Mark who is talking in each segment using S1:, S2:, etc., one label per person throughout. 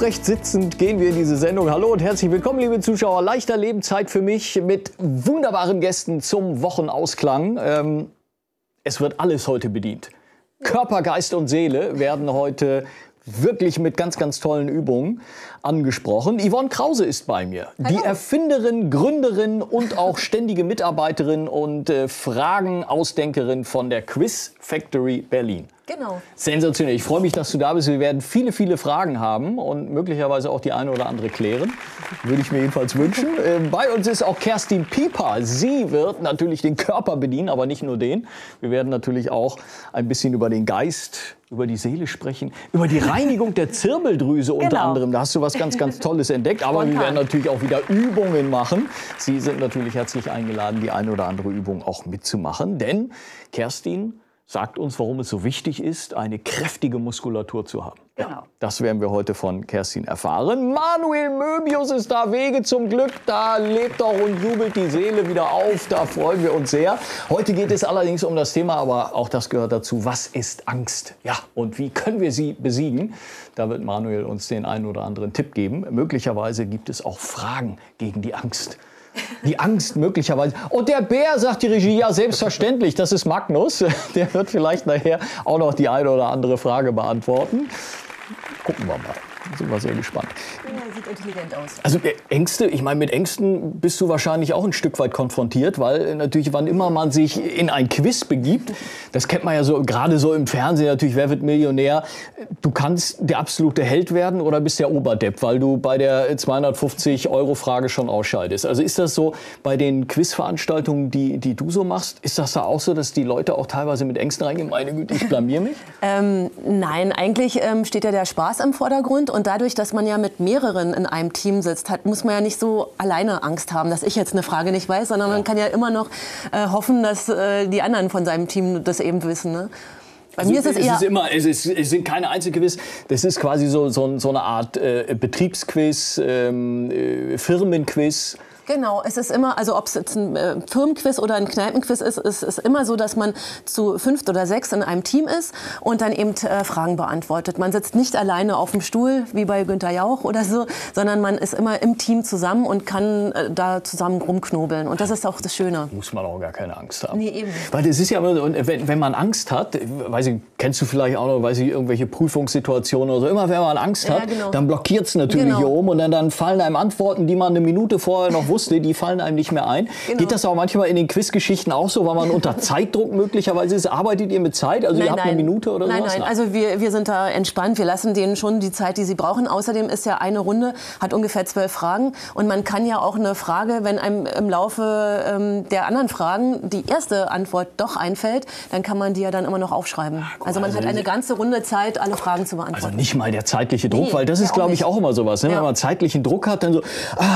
S1: Aufrecht sitzend gehen wir in diese Sendung. Hallo und herzlich willkommen, liebe Zuschauer. Leichter Leben, Zeit für mich mit wunderbaren Gästen zum Wochenausklang. Es wird alles heute bedient. Körper, Geist und Seele werden heute wirklich mit ganz, ganz tollen Übungen angesprochen. Yvonne Krause ist bei mir. Hallo. Die Erfinderin, Gründerin und auch ständige Mitarbeiterin und Fragenausdenkerin von der Quiz Factory Berlin.
S2: Genau.
S1: Sensationell. Ich freue mich, dass du da bist. Wir werden viele, viele Fragen haben und möglicherweise auch die eine oder andere klären. Würde ich mir jedenfalls wünschen. Bei uns ist auch Kerstin Pieper. Sie wird natürlich den Körper bedienen, aber nicht nur den. Wir werden natürlich auch ein bisschen über den Geist, über die Seele sprechen, über die Reinigung der Zirbeldrüse unter anderem. Da hast du was ganz, ganz Tolles entdeckt. Aber wir werden natürlich auch wieder Übungen machen. Sie sind natürlich herzlich eingeladen, die eine oder andere Übung auch mitzumachen. Denn Kerstin sagt uns, warum es so wichtig ist, eine kräftige Muskulatur zu haben.
S2: Genau.
S1: Ja, das werden wir heute von Kerstin erfahren. Manuel Möbius ist da, Wege zum Glück. Da lebt doch und jubelt die Seele wieder auf. Da freuen wir uns sehr. Heute geht es allerdings um das Thema, aber auch das gehört dazu. Was ist Angst? Ja, und wie können wir sie besiegen? Da wird Manuel uns den einen oder anderen Tipp geben. Möglicherweise gibt es auch Fragen gegen die Angst. Die Angst möglicherweise. Und der Bär, sagt die Regie, ja selbstverständlich, das ist Magnus. Der wird vielleicht nachher auch noch die eine oder andere Frage beantworten. Gucken wir mal. Sind wir sehr gespannt.
S2: Ja, sieht intelligent aus.
S1: Also Ängste, ich meine, mit Ängsten bist du wahrscheinlich auch ein Stück weit konfrontiert, weil natürlich, wann immer man sich in ein Quiz begibt, das kennt man ja so, gerade so im Fernsehen natürlich, wer wird Millionär, du kannst der absolute Held werden oder bist der Oberdepp, weil du bei der 250-Euro-Frage schon ausscheidest. Also ist das so bei den Quizveranstaltungen, die du so machst, ist das da auch so, dass die Leute auch teilweise mit Ängsten reingehen? Meine Güte, ich blamier mich?
S2: Nein, eigentlich steht ja der Spaß im Vordergrund. Und dadurch, dass man ja mit mehreren in einem Team sitzt, muss man ja nicht so alleine Angst haben, dass ich jetzt eine Frage nicht weiß, sondern man kann ja immer noch hoffen, dass die anderen von seinem Team das eben wissen. Ne? Bei
S1: also
S2: mir ist es eher...
S1: Es sind keine Einzelquiz, das ist quasi so eine Art Betriebsquiz, Firmenquiz.
S2: Genau, es ist immer, also ob es jetzt ein Firmenquiz oder ein Kneipenquiz ist, es ist immer so, dass man zu 5 oder 6 in einem Team ist und dann eben Fragen beantwortet. Man sitzt nicht alleine auf dem Stuhl, wie bei Günther Jauch oder so, sondern man ist immer im Team zusammen und kann da zusammen rumknobeln. Und das ist auch das Schöne.
S1: Muss man auch gar keine Angst haben.
S2: Nee, eben.
S1: Weil das ist ja, wenn man Angst hat, weiß ich, kennst du vielleicht auch noch, weiß ich, irgendwelche Prüfungssituationen oder so, immer wenn man Angst hat,
S2: genau.
S1: Dann blockiert es natürlich hier oben und dann fallen einem Antworten, die man eine Minute vorher noch wusste, die fallen einem nicht mehr ein. Genau. Geht das auch manchmal in den Quizgeschichten auch so, weil man unter Zeitdruck möglicherweise ist? Arbeitet ihr mit Zeit? Also ihr habt eine Minute oder sowas?
S2: Nein, also wir sind da entspannt. Wir lassen denen schon die Zeit, die sie brauchen. Außerdem ist ja eine Runde, hat ungefähr 12 Fragen. Und man kann ja auch eine Frage, wenn einem im Laufe der anderen Fragen die erste Antwort doch einfällt, dann kann man die ja dann immer noch aufschreiben. Also man hat eine ganze Runde Zeit, alle Fragen zu beantworten.
S1: Also nicht mal der zeitliche Druck, weil das ist, glaube ich, auch immer sowas. Ne? Wenn man zeitlichen Druck hat, dann so,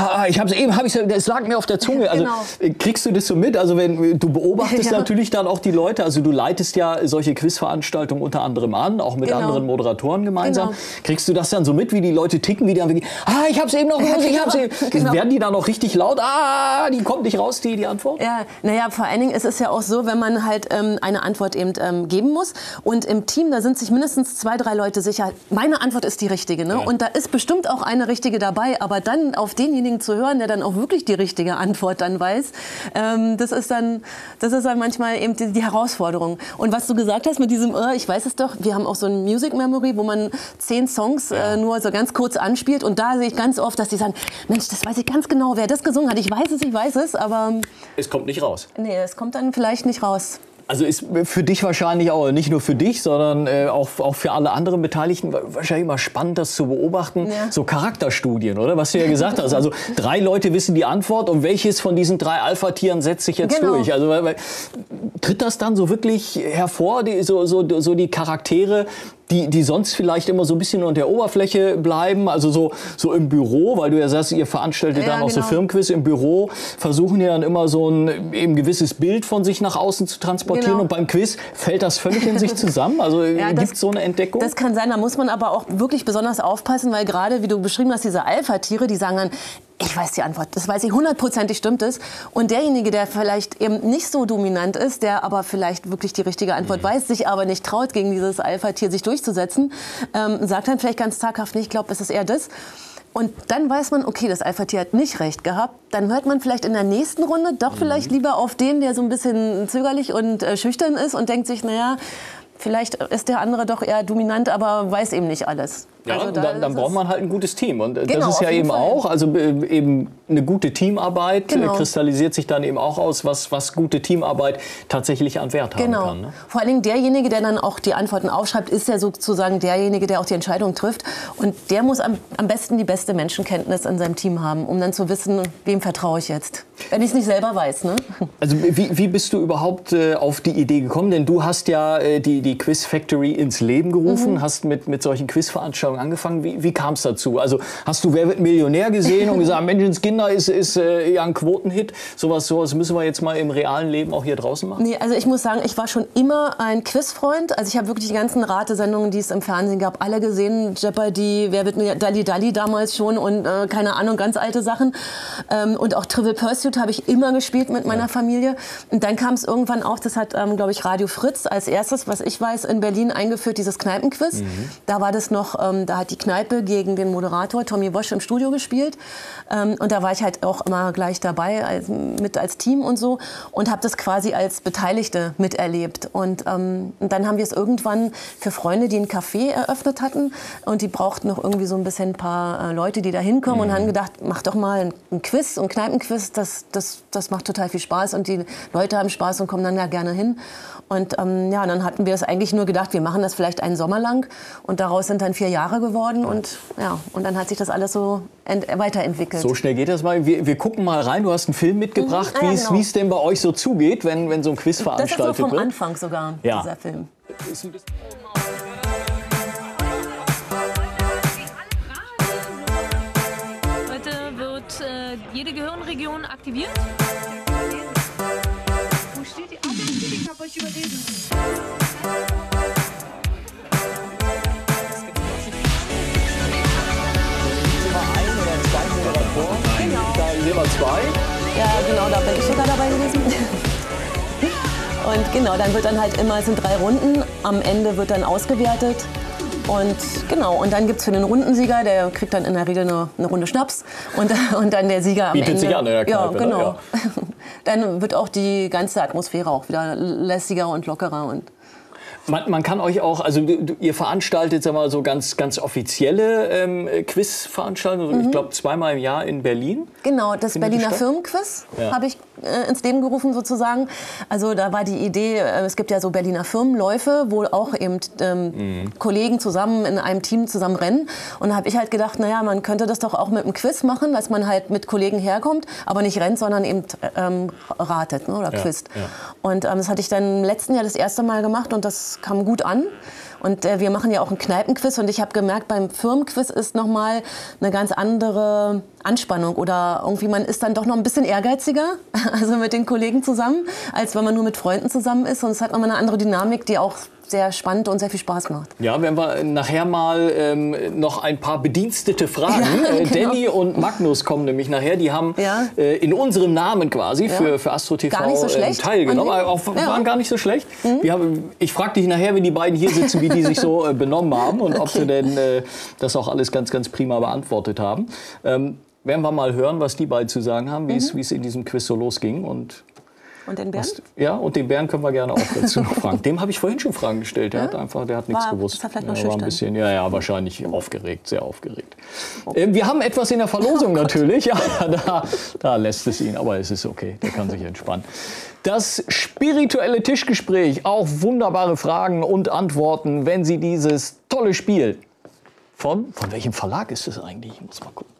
S1: es lag mir auf der Zunge. Also kriegst du das so mit? Also wenn du beobachtest natürlich dann auch die Leute, also du leitest ja solche Quizveranstaltungen unter anderem an, auch mit anderen Moderatoren gemeinsam. Genau. Kriegst du das dann so mit, wie die Leute ticken, wie die dann ich hab's eben noch gewusst, ich hab's eben. Werden die dann auch richtig laut? Die kommt nicht raus, die Antwort?
S2: Ja, naja, vor allen Dingen ist es ja auch so, wenn man halt eine Antwort eben geben muss und im Team, da sind sich mindestens 2, 3 Leute sicher, meine Antwort ist die richtige. Ne? Ja. Und da ist bestimmt auch eine richtige dabei, aber dann auf denjenigen zu hören, der dann auch wirklich die richtige Antwort dann weiß, das ist dann manchmal eben die Herausforderung. Und was du gesagt hast mit diesem, ich weiß es doch, wir haben auch so ein Music Memory, wo man 10 Songs nur so ganz kurz anspielt und da sehe ich ganz oft, dass die sagen, Mensch, das weiß ich ganz genau, wer das gesungen hat, ich weiß es, aber...
S1: Es kommt nicht raus.
S2: Nee, es kommt dann vielleicht nicht raus.
S1: Also ist für dich wahrscheinlich auch, nicht nur für dich, sondern auch für alle anderen Beteiligten wahrscheinlich immer spannend, das zu beobachten. Ja. So Charakterstudien, oder? Was du ja gesagt hast. Also 3 Leute wissen die Antwort und welches von diesen 3 Alpha-Tieren setzt sich jetzt durch? Also tritt das dann so wirklich hervor, so die Charaktere, die sonst vielleicht immer so ein bisschen unter der Oberfläche bleiben, also so im Büro, weil du ja sagst, ihr veranstaltet dann auch so Firmenquiz im Büro, versuchen ja dann immer so ein eben gewisses Bild von sich nach außen zu transportieren und beim Quiz fällt das völlig in sich zusammen, also gibt es so eine Entdeckung?
S2: Das kann sein, da muss man aber auch wirklich besonders aufpassen, weil gerade, wie du beschrieben hast, diese Alpha-Tiere, die sagen dann, Ich weiß die Antwort, das weiß ich, 100%ig stimmt es. Und derjenige, der vielleicht eben nicht so dominant ist, der aber vielleicht wirklich die richtige Antwort weiß, sich aber nicht traut, gegen dieses Alpha-Tier sich durchzusetzen, sagt dann vielleicht ganz zaghaft, nee, ich glaube, es ist eher das. Und dann weiß man, okay, das Alpha-Tier hat nicht recht gehabt. Dann hört man vielleicht in der nächsten Runde doch vielleicht lieber auf den, der so ein bisschen zögerlich und schüchtern ist und denkt sich, naja, vielleicht ist der andere doch eher dominant, aber weiß eben nicht alles.
S1: Ja,
S2: also
S1: dann braucht man halt ein gutes Team. Und
S2: genau,
S1: das ist ja eben
S2: Fall.
S1: auch, also eben eine gute Teamarbeit
S2: genau.
S1: kristallisiert sich dann eben auch aus, was gute Teamarbeit tatsächlich an Wert haben kann. Ne?
S2: Vor allen Dingen derjenige, der dann auch die Antworten aufschreibt, ist ja sozusagen derjenige, der auch die Entscheidung trifft. Und der muss am besten die beste Menschenkenntnis in seinem Team haben, um dann zu wissen, wem vertraue ich jetzt. Wenn ich es nicht selber weiß. Ne?
S1: Also wie bist du überhaupt auf die Idee gekommen? Denn du hast ja die Quiz Factory ins Leben gerufen, hast mit solchen Quizveranstaltungen angefangen. Wie kam es dazu? Also hast du Wer wird Millionär gesehen und gesagt, Menschenskinder ist ja ein Quotenhit. Sowas müssen wir jetzt mal im realen Leben auch hier draußen machen?
S2: Nee, also ich muss sagen, ich war schon immer ein Quizfreund. Also ich habe wirklich die ganzen Ratesendungen, die es im Fernsehen gab, alle gesehen. Jeopardy, Wer wird Millionär, Dalli Dalli damals schon und keine Ahnung, ganz alte Sachen. Und auch Trivial Pursuit habe ich immer gespielt mit meiner Familie. Und dann kam es irgendwann auch, das hat, glaube ich, Radio Fritz als erstes, was ich weiß, in Berlin eingeführt, dieses Kneipenquiz. Da war das noch, da hat die Kneipe gegen den Moderator Tommy Walsh im Studio gespielt. Und da war ich halt auch immer gleich dabei, als Team und so. Und habe das quasi als Beteiligte miterlebt. Und dann haben wir es irgendwann für Freunde, die ein Café eröffnet hatten. Und die brauchten noch irgendwie so ein paar Leute, die da hinkommen. Und haben gedacht, mach doch mal ein Quiz, ein Kneipenquiz. Das macht total viel Spaß. Und die Leute haben Spaß und kommen dann da gerne hin. Und ja, dann hatten wir es eigentlich nur gedacht, wir machen das vielleicht einen Sommer lang. Und daraus sind dann 4 Jahre geworden. Und ja, und dann hat sich das alles so weiterentwickelt.
S1: So schnell geht das mal. Wir gucken mal rein. Du hast einen Film mitgebracht,
S2: ja, genau.
S1: wie es denn bei euch so zugeht, wenn so ein Quiz veranstaltet wird.
S2: Das ist so vom Anfang sogar, dieser Film.
S3: Heute wird jede Gehirnregion aktiviert. Wo steht die? Ich hab euch überlesen.
S2: Genau.
S1: Da sehen wir 2.
S2: Ja, genau, da bin ich sogar dabei gewesen. Und genau, dann wird dann halt immer, es sind 3 Runden, am Ende wird dann ausgewertet. Und genau, und dann gibt es für den Rundensieger, der kriegt dann in der Regel eine Runde Schnaps. Und dann der Sieger am Ende.
S1: Bietet sich an in der Kneipe.
S2: Ja, genau.
S1: Ne? Ja.
S2: Dann wird auch die ganze Atmosphäre auch wieder lässiger und lockerer. Und
S1: Man kann euch auch, also ihr veranstaltet, sagen wir mal, so ganz offizielle Quizveranstaltungen, ich glaube 2-mal im Jahr in Berlin.
S2: Genau, das Berliner Firmenquiz habe ich ins Leben gerufen sozusagen. Also da war die Idee, es gibt ja so Berliner Firmenläufe, wo auch eben Kollegen zusammen in einem Team zusammen rennen. Und da habe ich halt gedacht, naja, man könnte das doch auch mit einem Quiz machen, dass man halt mit Kollegen herkommt, aber nicht rennt, sondern eben ratet, ne, oder quizt. Ja. Und das hatte ich dann im letzten Jahr das erste Mal gemacht und das kam gut an. Und wir machen ja auch einen Kneipenquiz und ich habe gemerkt, beim Firmenquiz ist nochmal eine ganz andere Anspannung oder irgendwie man ist dann doch noch ein bisschen ehrgeiziger, also mit den Kollegen zusammen, als wenn man nur mit Freunden zusammen ist. Und es hat nochmal eine andere Dynamik, die auch sehr spannend und sehr viel Spaß macht. Ja,
S1: wenn wir nachher mal noch ein paar bedienstete Fragen. Ja, genau. Danny und Magnus kommen nämlich nachher. Die haben in unserem Namen quasi für Astro TV teilgenommen. Waren gar nicht so schlecht. Ich frage dich nachher, wenn die beiden hier sitzen, wie die sich so benommen haben und ob sie denn das auch alles ganz, ganz prima beantwortet haben. Werden wir mal hören, was die beiden zu sagen haben, wie es in diesem Quiz so losging. Und
S2: den Bernd?
S1: Ja, und den Bernd können wir gerne auch dazu noch fragen. Dem habe ich vorhin schon Fragen gestellt. Der hat nichts gewusst.
S2: Ist er vielleicht noch
S1: war ein
S2: schüchtern?
S1: bisschen, wahrscheinlich aufgeregt, sehr aufgeregt. Wir haben etwas in der Verlosung natürlich. Ja, da lässt es ihn, aber es ist okay. Der kann sich entspannen. Das spirituelle Tischgespräch, auch wunderbare Fragen und Antworten, wenn Sie dieses tolle Spiel von welchem Verlag ist das eigentlich? Ich muss mal gucken.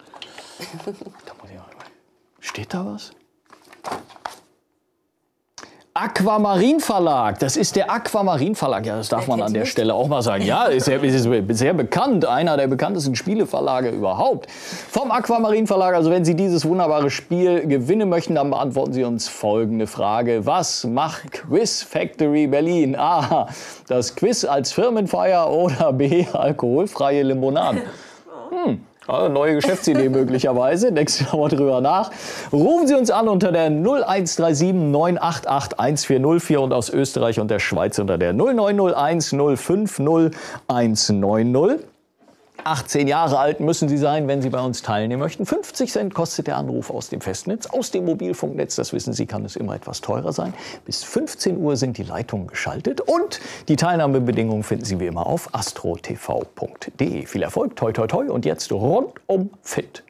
S1: Steht da was? Aquamarin Verlag, das ist der Aquamarin Verlag. Ja, das darf man an der Stelle auch mal sagen. Ja, ist sehr bekannt, einer der bekanntesten Spieleverlage überhaupt. Vom Aquamarin Verlag, also wenn Sie dieses wunderbare Spiel gewinnen möchten, dann beantworten Sie uns folgende Frage. Was macht Quiz Factory Berlin? A, das Quiz als Firmenfeier oder B, alkoholfreie Limonaden? Ja, neue Geschäftsidee möglicherweise. Denken Sie mal drüber nach. Rufen Sie uns an unter der 0137 988 1404 und aus Österreich und der Schweiz unter der 0901 050 190. 18 Jahre alt müssen Sie sein, wenn Sie bei uns teilnehmen möchten. 50 Cent kostet der Anruf aus dem Festnetz. Aus dem Mobilfunknetz, das wissen Sie, kann es immer etwas teurer sein. Bis 15 Uhr sind die Leitungen geschaltet. Und die Teilnahmebedingungen finden Sie wie immer auf astrotv.de. Viel Erfolg, toi toi toi und jetzt rundum fit.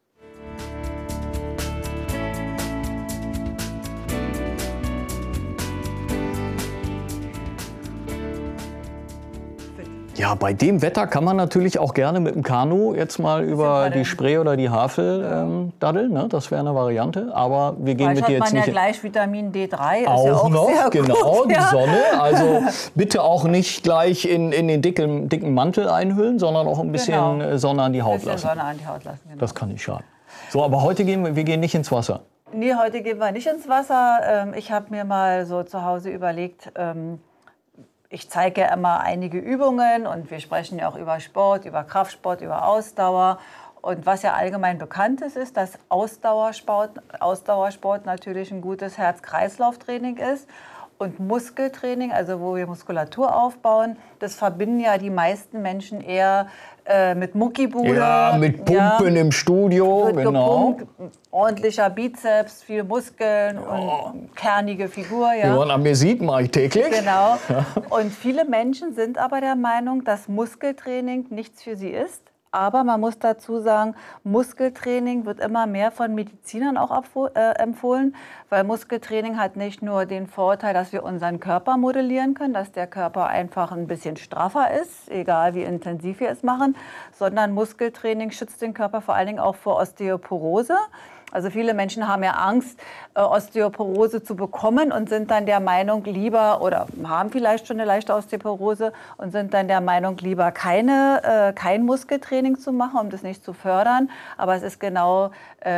S1: Ja, bei dem Wetter kann man natürlich auch gerne mit dem Kanu jetzt mal über die Spree oder die Havel daddeln. Ne? Das wäre eine Variante. Aber wir gehen mit dir jetzt nicht.
S4: Hat man ja gleich Vitamin D3.
S1: Auch,
S4: ist ja auch
S1: noch,
S4: sehr
S1: genau,
S4: gut,
S1: die Sonne. Also bitte auch nicht gleich in den dicken Mantel einhüllen, sondern auch ein bisschen Sonne an die Haut lassen.
S4: Sonne an die Haut lassen, genau.
S1: Das kann nicht schaden. So, aber heute gehen wir nicht ins Wasser.
S4: Nee, heute gehen wir nicht ins Wasser. Ich habe mir mal so zu Hause überlegt, ich zeige ja immer einige Übungen und wir sprechen ja auch über Sport, über Kraftsport, über Ausdauer. Und was ja allgemein bekannt ist, dass Ausdauersport natürlich ein gutes Herz-Kreislauf-Training ist. Und Muskeltraining, also wo wir Muskulatur aufbauen, das verbinden ja die meisten Menschen eher mit Muckibude.
S1: Ja, mit Pumpen im Studio, genau.
S4: Gepumpt, ordentlicher Bizeps, viel Muskeln und kernige Figur. Ja.
S1: Wie man an mir sieht, mache ich täglich.
S4: Genau. Und viele Menschen sind aber der Meinung, dass Muskeltraining nichts für sie ist. Aber man muss dazu sagen, Muskeltraining wird immer mehr von Medizinern auch empfohlen, weil Muskeltraining hat nicht nur den Vorteil, dass wir unseren Körper modellieren können, dass der Körper einfach ein bisschen straffer ist, egal wie intensiv wir es machen, sondern Muskeltraining schützt den Körper vor allen Dingen auch vor Osteoporose. Also viele Menschen haben ja Angst, Osteoporose zu bekommen und sind dann der Meinung lieber, oder haben vielleicht schon eine leichte Osteoporose und sind dann der Meinung lieber kein Muskeltraining zu machen, um das nicht zu fördern. Aber es ist genau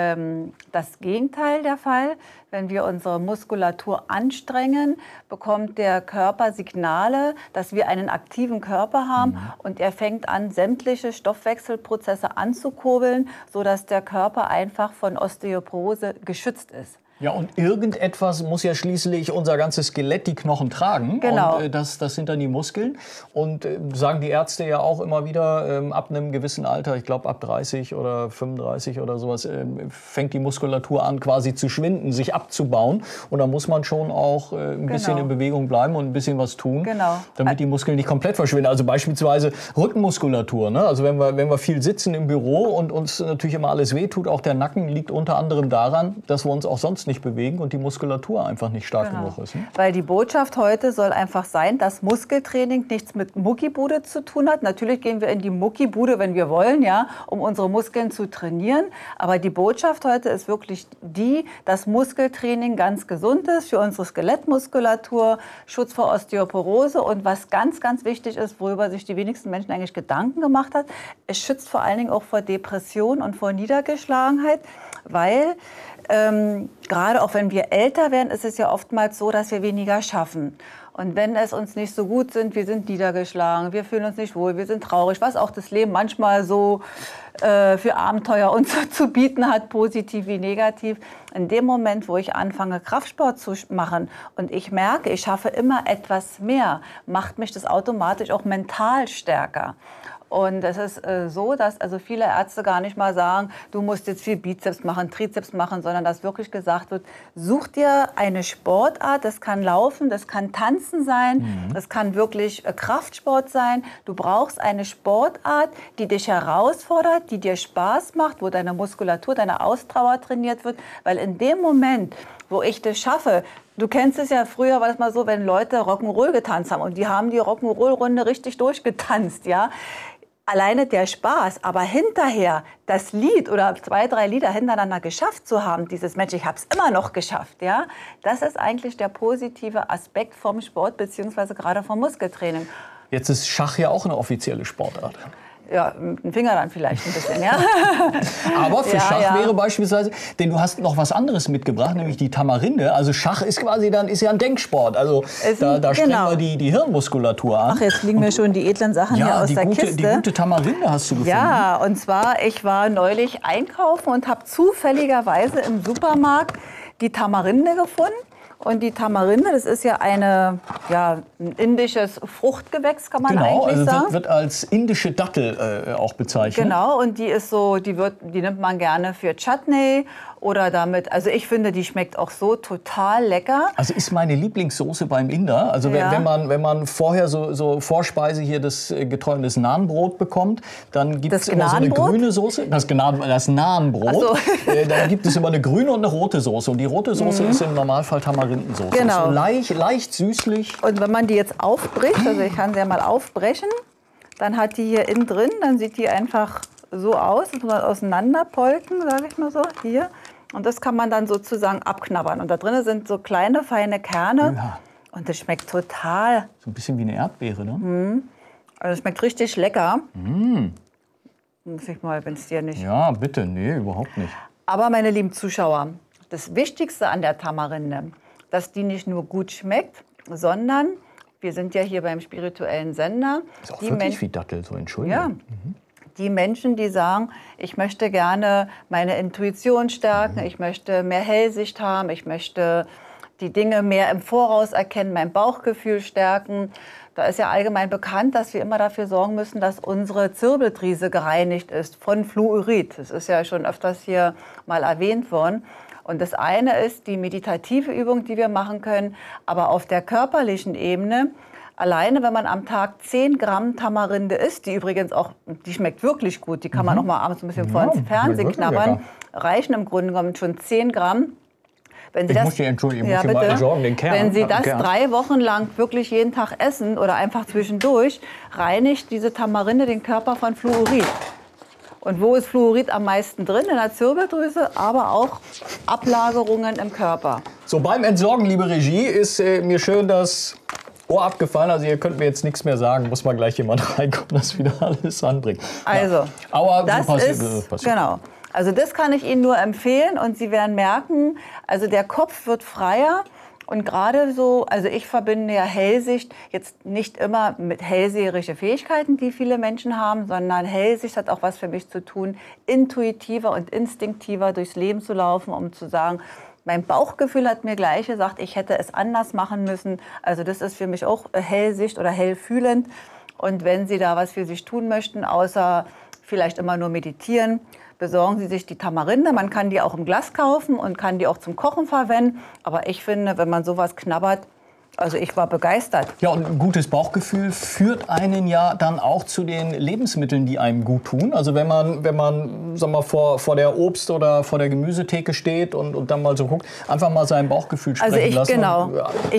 S4: das Gegenteil der Fall. Wenn wir unsere Muskulatur anstrengen, bekommt der Körper Signale, dass wir einen aktiven Körper haben und er fängt an, sämtliche Stoffwechselprozesse anzukurbeln, sodass der Körper einfach von Osteoporose geschützt ist.
S1: Ja, und irgendetwas muss ja schließlich unser ganzes Skelett, die Knochen tragen.
S4: Genau.
S1: Und das sind dann die Muskeln. Und sagen die Ärzte ja auch immer wieder, ab einem gewissen Alter, ich glaube ab 30 oder 35 oder sowas, fängt die Muskulatur an quasi zu schwinden, sich abzubauen. Und da muss man schon auch ein bisschen in Bewegung bleiben und ein bisschen was tun, damit die Muskeln nicht komplett verschwinden. Also beispielsweise Rückenmuskulatur. Ne? Also wenn wir viel sitzen im Büro und uns natürlich immer alles wehtut, auch der Nacken liegt unter anderem daran, dass wir uns auch sonst nicht bewegen und die Muskulatur einfach nicht stark genug ist. Ne?
S4: Weil die Botschaft heute soll einfach sein, dass Muskeltraining nichts mit Muckibude zu tun hat. Natürlich gehen wir in die Muckibude, wenn wir wollen, ja, um unsere Muskeln zu trainieren. Aber die Botschaft heute ist wirklich die, dass Muskeltraining ganz gesund ist für unsere Skelettmuskulatur, Schutz vor Osteoporose und was ganz, ganz wichtig ist, worüber sich die wenigsten Menschen eigentlich Gedanken gemacht hat, es schützt vor allen Dingen auch vor Depression und vor Niedergeschlagenheit, weil gerade auch wenn wir älter werden, ist es ja oftmals so, dass wir weniger schaffen. Und wenn es uns nicht so gut sind, wir sind niedergeschlagen, wir fühlen uns nicht wohl, wir sind traurig, was auch das Leben manchmal so für Abenteuer uns zu bieten hat, positiv wie negativ. In dem Moment, wo ich anfange, Kraftsport zu machen und ich merke, ich schaffe immer etwas mehr, macht mich das automatisch auch mental stärker. Und es ist so, dass also viele Ärzte gar nicht mal sagen, du musst jetzt viel Bizeps machen, Trizeps machen, sondern dass wirklich gesagt wird, such dir eine Sportart, das kann Laufen, das kann Tanzen sein, das kann wirklich Kraftsport sein. Du brauchst eine Sportart, die dich herausfordert, die dir Spaß macht, wo deine Muskulatur, deine Ausdauer trainiert wird, weil in dem Moment, wo ich das schaffe, du kennst es ja, früher war es mal so, wenn Leute Rock'n'Roll getanzt haben und die haben die Rock'n'Roll-Runde richtig durchgetanzt, ja. Alleine der Spaß, aber hinterher das Lied oder 2, 3 Lieder hintereinander geschafft zu haben, dieses Mensch, ich habe es immer noch geschafft, ja, das ist eigentlich der positive Aspekt vom Sport beziehungsweise gerade vom Muskeltraining.
S1: Jetzt ist Schach ja auch eine offizielle Sportart.
S4: Ja, mit dem Finger dann vielleicht ein bisschen, ja.
S1: Aber für Schach wäre beispielsweise, denn du hast noch was anderes mitgebracht, nämlich die Tamarinde. Also Schach ist quasi ist ja ein Denksport. Also da strengen wir die Hirnmuskulatur an.
S4: Ach, jetzt liegen mir schon die edlen Sachen hier aus der Kiste.
S1: Die gute Tamarinde hast du gefunden.
S4: Ja, und zwar, ich war neulich einkaufen und habe zufälligerweise im Supermarkt die Tamarinde gefunden. Und die Tamarinde, das ist ja ein indisches Fruchtgewächs, kann man eigentlich sagen.
S1: Genau, wird als indische Dattel auch bezeichnet.
S4: Genau, und die ist so, die nimmt man gerne für Chutney oder damit, also ich finde, die schmeckt auch so total lecker.
S1: Also ist meine Lieblingssoße beim Inder. Also wenn man vorher so Vorspeise hier das getrocknetes Nahenbrot bekommt, dann gibt es immer so eine grüne Soße. Das Nahenbrot. So. Dann gibt es immer eine grüne und eine rote Soße. Und die rote Soße ist im Normalfall Tamarindensoße.
S4: Genau.
S1: So leicht süßlich.
S4: Und wenn man die jetzt aufbricht, also ich kann sie ja mal aufbrechen, dann hat die hier innen drin, dann sieht die einfach so aus, das muss man auseinanderpolken, sage ich mal so, hier. Und das kann man dann sozusagen abknabbern. Und da drin sind so kleine, feine Kerne. Ja. Und das schmeckt total.
S1: So ein bisschen wie eine Erdbeere, ne?
S4: Also es schmeckt richtig lecker. Muss ich mal, wenn es dir nicht...
S1: Ja, bitte, nee, überhaupt nicht.
S4: Aber meine lieben Zuschauer, das Wichtigste an der Tamarinde, dass die nicht nur gut schmeckt, sondern, wir sind ja hier beim spirituellen Sender.
S1: Ist auch wirklich wie Dattel, so Entschuldigung.
S4: Ja. Die Menschen, die sagen, ich möchte gerne meine Intuition stärken, ich möchte mehr Hellsicht haben, ich möchte die Dinge mehr im Voraus erkennen, mein Bauchgefühl stärken. Da ist ja allgemein bekannt, dass wir immer dafür sorgen müssen, dass unsere Zirbeldrüse gereinigt ist von Fluorid. Das ist ja schon öfters hier mal erwähnt worden. Und das eine ist die meditative Übung, die wir machen können, aber auf der körperlichen Ebene. Alleine, wenn man am Tag 10 Gramm Tamarinde isst, die übrigens auch, die schmeckt wirklich gut, die kann man auch mal abends ein bisschen vor ins Fernsehen knabbern, reichen im Grunde genommen schon 10 Gramm. Wenn Sie
S1: muss mal entsorgen, den Kern.
S4: Wenn Sie das 3 Wochen lang wirklich jeden Tag essen oder einfach zwischendurch, reinigt diese Tamarinde den Körper von Fluorid. Und wo ist Fluorid am meisten drin? In der Zirbeldrüse, aber auch Ablagerungen im Körper.
S1: So, beim Entsorgen, liebe Regie, ist mir schön das Ohr abgefallen. Also ihr könnt mir jetzt nichts mehr sagen. Muss mal gleich jemand reinkommen, das wieder alles anbringt.
S4: Also,
S1: ja. Aber
S4: das
S1: so
S4: passiert. Genau. Also das kann ich Ihnen nur empfehlen. Und Sie werden merken, also der Kopf wird freier. Und gerade so, also ich verbinde ja Hellsicht jetzt nicht immer mit hellseherische Fähigkeiten, die viele Menschen haben, sondern Hellsicht hat auch was für mich zu tun, intuitiver und instinktiver durchs Leben zu laufen, um zu sagen, mein Bauchgefühl hat mir gleich gesagt, ich hätte es anders machen müssen. Also das ist für mich auch Hellsicht oder hellfühlend. Und wenn Sie da was für sich tun möchten, außer vielleicht immer nur meditieren, besorgen Sie sich die Tamarinde. Man kann die auch im Glas kaufen und kann die auch zum Kochen verwenden. Aber ich finde, wenn man sowas knabbert, also ich war begeistert.
S1: Ja, und ein gutes Bauchgefühl führt einen ja dann auch zu den Lebensmitteln, die einem gut tun. Also wenn man sag mal, vor der Obst- oder vor der Gemüsetheke steht und dann mal so guckt, einfach mal sein Bauchgefühl sprechen lassen.
S4: Genau.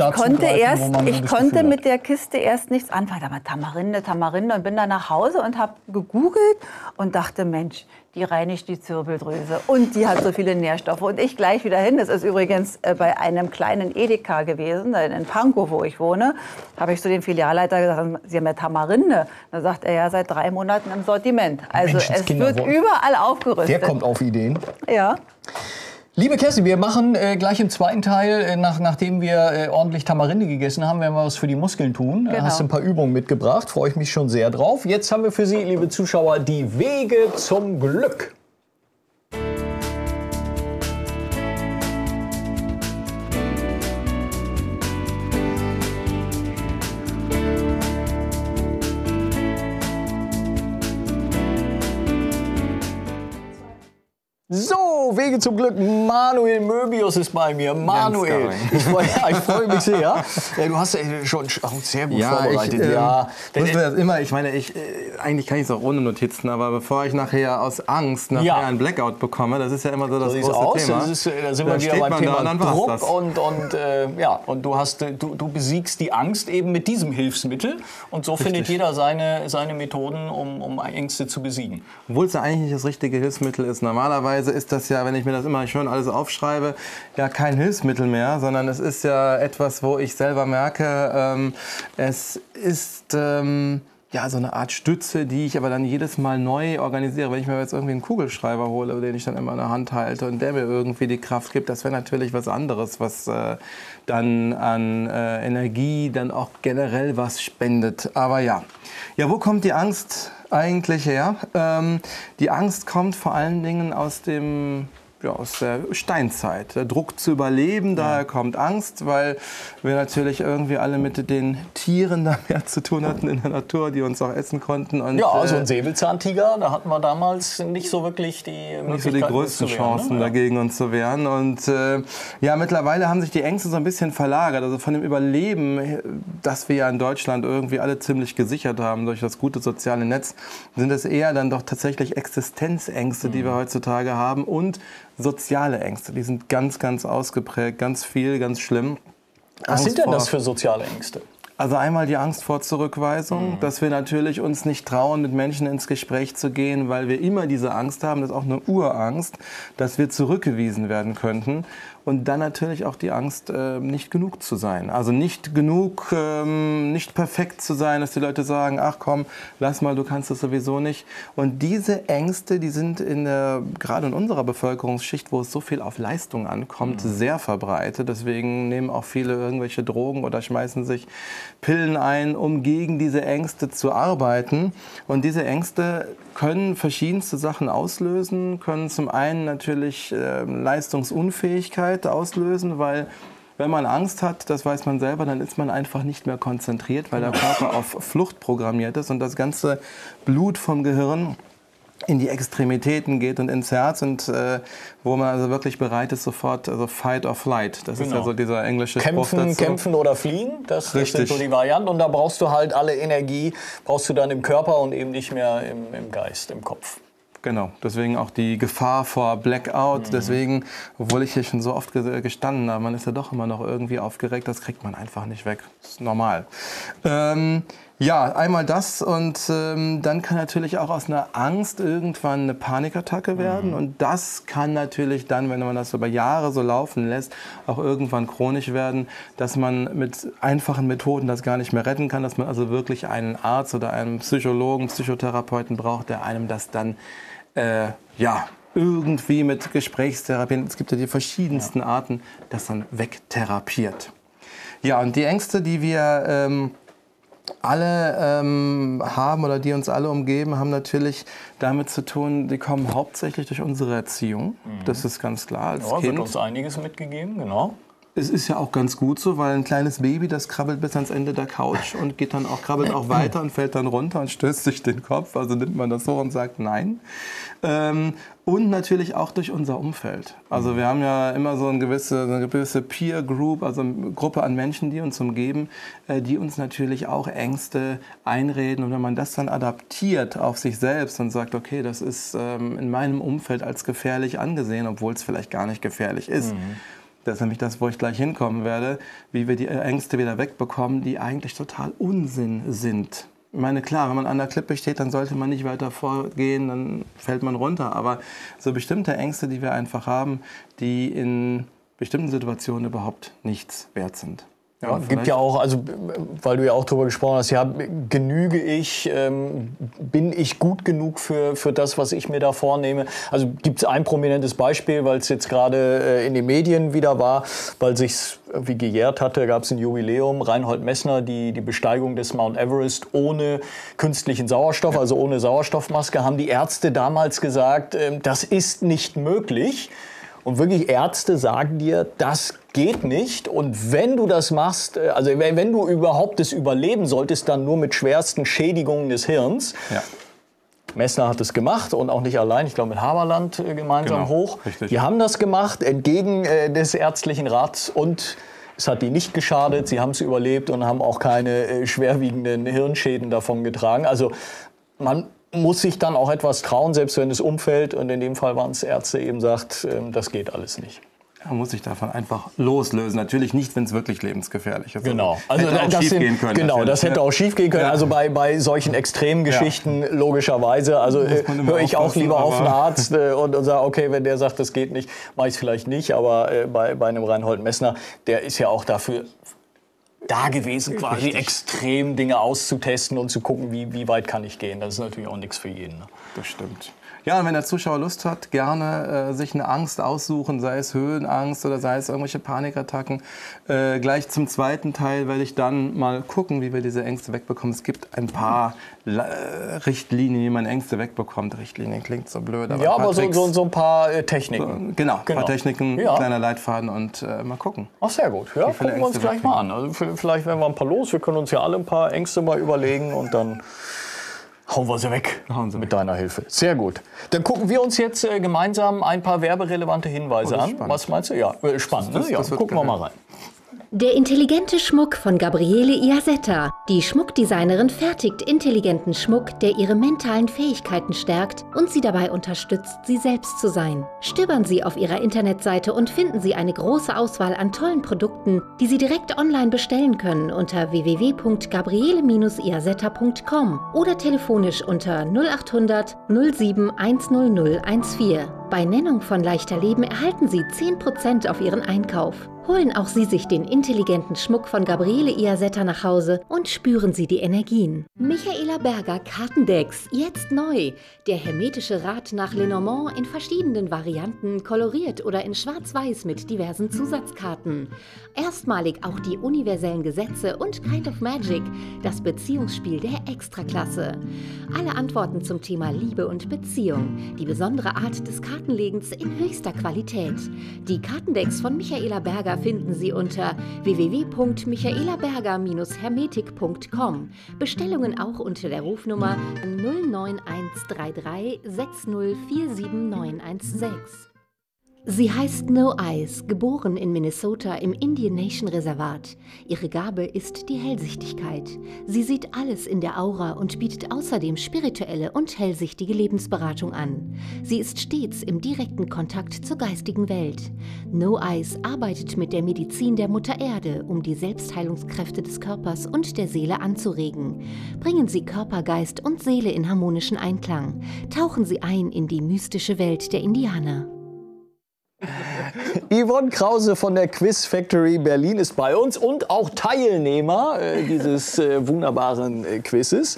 S4: Ich konnte mit der Kiste erst nichts anfangen. Aber Tamarinde und bin dann nach Hause und habe gegoogelt und dachte, Mensch, die reinigt die Zirbeldrüse und die hat so viele Nährstoffe. Und ich gleich wieder hin. Das ist übrigens bei einem kleinen Edeka gewesen, in Pankow, wo ich wohne. Habe ich zu dem Filialleiter gesagt, Sie haben ja Tamarinde. Da sagt er, ja, seit 3 Monaten im Sortiment. Also Mensch, es wird überall aufgerüstet.
S1: Der kommt auf Ideen.
S4: Ja.
S1: Liebe Kerstin, wir machen gleich im zweiten Teil, nachdem wir ordentlich Tamarinde gegessen haben, werden wir was für die Muskeln tun. Genau. Hast du ein paar Übungen mitgebracht, freue ich mich schon sehr drauf. Jetzt haben wir für Sie, liebe Zuschauer, die Wege zum Glück. So, Wege zum Glück. Manuel Möbius ist bei mir. Manuel, ich freue mich sehr. Ja, du hast schon auch sehr gut vorbereitet.
S5: Eigentlich kann ich es auch ohne Notizen, aber bevor ich nachher aus Angst einen Blackout bekomme, das ist ja immer so das große Thema.
S1: Da sind wir wieder beim Thema Druck und du besiegst die Angst eben mit diesem Hilfsmittel und so findet jeder seine Methoden, um Ängste zu besiegen.
S5: Obwohl es ja eigentlich nicht das richtige Hilfsmittel ist. Normalerweise ist das ja, wenn ich mir das immer schön alles aufschreibe, ja kein Hilfsmittel mehr, sondern es ist ja etwas, wo ich selber merke, es ist ja, so eine Art Stütze, die ich aber dann jedes Mal neu organisiere. Wenn ich mir jetzt irgendwie einen Kugelschreiber hole, den ich dann immer in der Hand halte und der mir irgendwie die Kraft gibt, das wäre natürlich was anderes, was dann an Energie dann auch generell was spendet. Aber ja, wo kommt die Angst eigentlich her? Die Angst kommt vor allen Dingen aus der Steinzeit. Der Druck zu überleben, daher kommt Angst, weil wir natürlich irgendwie alle mit den Tieren da mehr zu tun hatten in der Natur, die uns auch essen konnten. Und,
S1: so ein Säbelzahntiger, da hatten wir damals nicht so wirklich die
S5: größten Chancen dagegen uns zu wehren. Und mittlerweile haben sich die Ängste so ein bisschen verlagert. Also von dem Überleben, das wir ja in Deutschland irgendwie alle ziemlich gesichert haben durch das gute soziale Netz, sind es eher dann doch tatsächlich Existenzängste, die wir heutzutage haben, und soziale Ängste, die sind ganz, ganz ausgeprägt, ganz viel, ganz schlimm.
S1: Was sind denn das für soziale Ängste?
S5: Also einmal die Angst vor Zurückweisung, dass wir natürlich uns nicht trauen, mit Menschen ins Gespräch zu gehen, weil wir immer diese Angst haben, das ist auch eine Urangst, dass wir zurückgewiesen werden könnten. Und dann natürlich auch die Angst, nicht genug zu sein. Also nicht genug, nicht perfekt zu sein, dass die Leute sagen, ach komm, lass mal, du kannst das sowieso nicht. Und diese Ängste, die sind gerade in unserer Bevölkerungsschicht, wo es so viel auf Leistung ankommt, sehr verbreitet. Deswegen nehmen auch viele irgendwelche Drogen oder schmeißen sich Pillen ein, um gegen diese Ängste zu arbeiten. Und diese Ängste können verschiedenste Sachen auslösen, können zum einen natürlich Leistungsunfähigkeit auslösen, weil wenn man Angst hat, das weiß man selber, dann ist man einfach nicht mehr konzentriert, weil der Körper auf Flucht programmiert ist und das ganze Blut vom Gehirn in die Extremitäten geht und ins Herz, und wo man also wirklich bereit ist, sofort, also Fight or Flight. Das ist ja so dieser englische Spruch dazu.
S1: Kämpfen oder fliehen, das sind so die Varianten. Und da brauchst du halt alle Energie, brauchst du dann im Körper und eben nicht mehr im Geist, im Kopf.
S5: Genau, deswegen auch die Gefahr vor Blackout. Deswegen, obwohl ich hier schon so oft gestanden habe, man ist ja doch immer noch irgendwie aufgeregt, das kriegt man einfach nicht weg. Das ist normal. Einmal das, und dann kann natürlich auch aus einer Angst irgendwann eine Panikattacke werden. Und das kann natürlich dann, wenn man das über Jahre so laufen lässt, auch irgendwann chronisch werden, dass man mit einfachen Methoden das gar nicht mehr retten kann, dass man also wirklich einen Arzt oder einen Psychologen, Psychotherapeuten braucht, der einem das dann irgendwie mit Gesprächstherapien, es gibt ja die verschiedensten Arten, das dann wegtherapiert. Ja, und die Ängste, die wir alle haben oder die uns alle umgeben, haben natürlich damit zu tun, die kommen hauptsächlich durch unsere Erziehung. Das ist ganz klar. Als Kind
S1: wird uns einiges mitgegeben, genau.
S5: Es ist ja auch ganz gut so, weil ein kleines Baby, das krabbelt bis ans Ende der Couch und krabbelt auch weiter und fällt dann runter und stößt sich den Kopf. Also nimmt man das so und sagt nein. Und natürlich auch durch unser Umfeld. Also wir haben ja immer so eine gewisse Peer Group, also eine Gruppe an Menschen, die uns umgeben, die uns natürlich auch Ängste einreden. Und wenn man das dann adaptiert auf sich selbst und sagt, okay, das ist in meinem Umfeld als gefährlich angesehen, obwohl es vielleicht gar nicht gefährlich ist. Das ist nämlich das, wo ich gleich hinkommen werde, wie wir die Ängste wieder wegbekommen, die eigentlich total Unsinn sind. Ich meine, klar, wenn man an der Klippe steht, dann sollte man nicht weiter vorgehen, dann fällt man runter. Aber so bestimmte Ängste, die wir einfach haben, die in bestimmten Situationen überhaupt nichts wert sind.
S1: Ja, gibt ja auch, also weil du ja auch darüber gesprochen hast, genüge ich, bin ich gut genug für das, was ich mir da vornehme? Also gibt es ein prominentes Beispiel, weil es jetzt gerade in den Medien wieder war, weil sich's irgendwie gejährt hatte, gab es ein Jubiläum, Reinhold Messner, die Besteigung des Mount Everest ohne künstlichen Sauerstoff, also ohne Sauerstoffmaske, haben die Ärzte damals gesagt, das ist nicht möglich. Und wirklich Ärzte sagen dir, das geht nicht. Und wenn du das machst, also wenn du überhaupt es überleben solltest, dann nur mit schwersten Schädigungen des Hirns. Ja. Messner hat es gemacht und auch nicht allein, ich glaube mit Haberland gemeinsam hoch. Richtig. Die haben das gemacht, entgegen des ärztlichen Rats, und es hat die nicht geschadet. Sie haben es überlebt und haben auch keine schwerwiegenden Hirnschäden davon getragen. Also man muss sich dann auch etwas trauen, selbst wenn das Umfeld, und in dem Fall waren es Ärzte, eben sagt, das geht alles nicht.
S5: Man muss sich davon einfach loslösen. Natürlich nicht, wenn es wirklich lebensgefährlich ist.
S1: Genau. Also hätte auch schief gehen können. Genau, das hätte auch schief gehen können. Ja. Also bei solchen extremen Geschichten logischerweise. Also höre ich auch lieber auf einen Arzt und sage, okay, wenn der sagt, das geht nicht, mache ich es vielleicht nicht. Aber bei einem Reinhold Messner, der ist ja auch dafür da gewesen, quasi extrem Dinge auszutesten und zu gucken, wie weit kann ich gehen. Das ist natürlich auch nichts für jeden. Ne?
S5: Das stimmt. Ja, und wenn der Zuschauer Lust hat, gerne sich eine Angst aussuchen, sei es Höhenangst oder sei es irgendwelche Panikattacken. Gleich zum zweiten Teil werde ich dann mal gucken, wie wir diese Ängste wegbekommen. Es gibt ein paar Richtlinien, wie man Ängste wegbekommt. Richtlinien klingt so blöd, aber
S1: ja, aber so ein paar Techniken.
S5: Genau, ein paar Techniken, kleiner Leitfaden und mal gucken.
S1: Ach, sehr gut. Ja, gucken wir uns gleich mal an. Also vielleicht werden wir ein paar los. Wir können uns ja alle ein paar Ängste mal überlegen und dann hauen wir sie weg mit deiner Hilfe. Sehr gut. Dann gucken wir uns jetzt gemeinsam ein paar werberelevante Hinweise an. Spannend. Was meinst du? Ja, spannend. Ne? Ja, gucken wir mal rein.
S6: Der intelligente Schmuck von Gabriele Iasetta. Die Schmuckdesignerin fertigt intelligenten Schmuck, der ihre mentalen Fähigkeiten stärkt und sie dabei unterstützt, sie selbst zu sein. Stöbern Sie auf ihrer Internetseite und finden Sie eine große Auswahl an tollen Produkten, die Sie direkt online bestellen können unter www.gabriele-iasetta.com oder telefonisch unter 0800 07 10014. Bei Nennung von Leichter Leben erhalten Sie 10% auf Ihren Einkauf. Holen auch Sie sich den intelligenten Schmuck von Gabriele Iasetta nach Hause und spüren Sie die Energien. Michaela Berger Kartendecks, jetzt neu. Der hermetische Rat nach Lenormand in verschiedenen Varianten, koloriert oder in schwarz-weiß mit diversen Zusatzkarten. Erstmalig auch die universellen Gesetze und Kind of Magic, das Beziehungsspiel der Extraklasse. Alle Antworten zum Thema Liebe und Beziehung, die besondere Art des Kartenlegens in höchster Qualität. Die Kartendecks von Michaela Berger finden Sie unter www.michaelaberger-hermetik.com. Bestellungen auch unter der Rufnummer 09133 6047916. Sie heißt No Eyes, geboren in Minnesota im Indian Nation Reservat. Ihre Gabe ist die Hellsichtigkeit. Sie sieht alles in der Aura und bietet außerdem spirituelle und hellsichtige Lebensberatung an. Sie ist stets im direkten Kontakt zur geistigen Welt. No Eyes arbeitet mit der Medizin der Mutter Erde, um die Selbstheilungskräfte des Körpers und der Seele anzuregen. Bringen Sie Körper, Geist und Seele in harmonischen Einklang. Tauchen Sie ein in die mystische Welt der Indianer.
S1: Yvonne Krause von der Quiz Factory Berlin ist bei uns und auch Teilnehmer dieses wunderbaren Quizzes.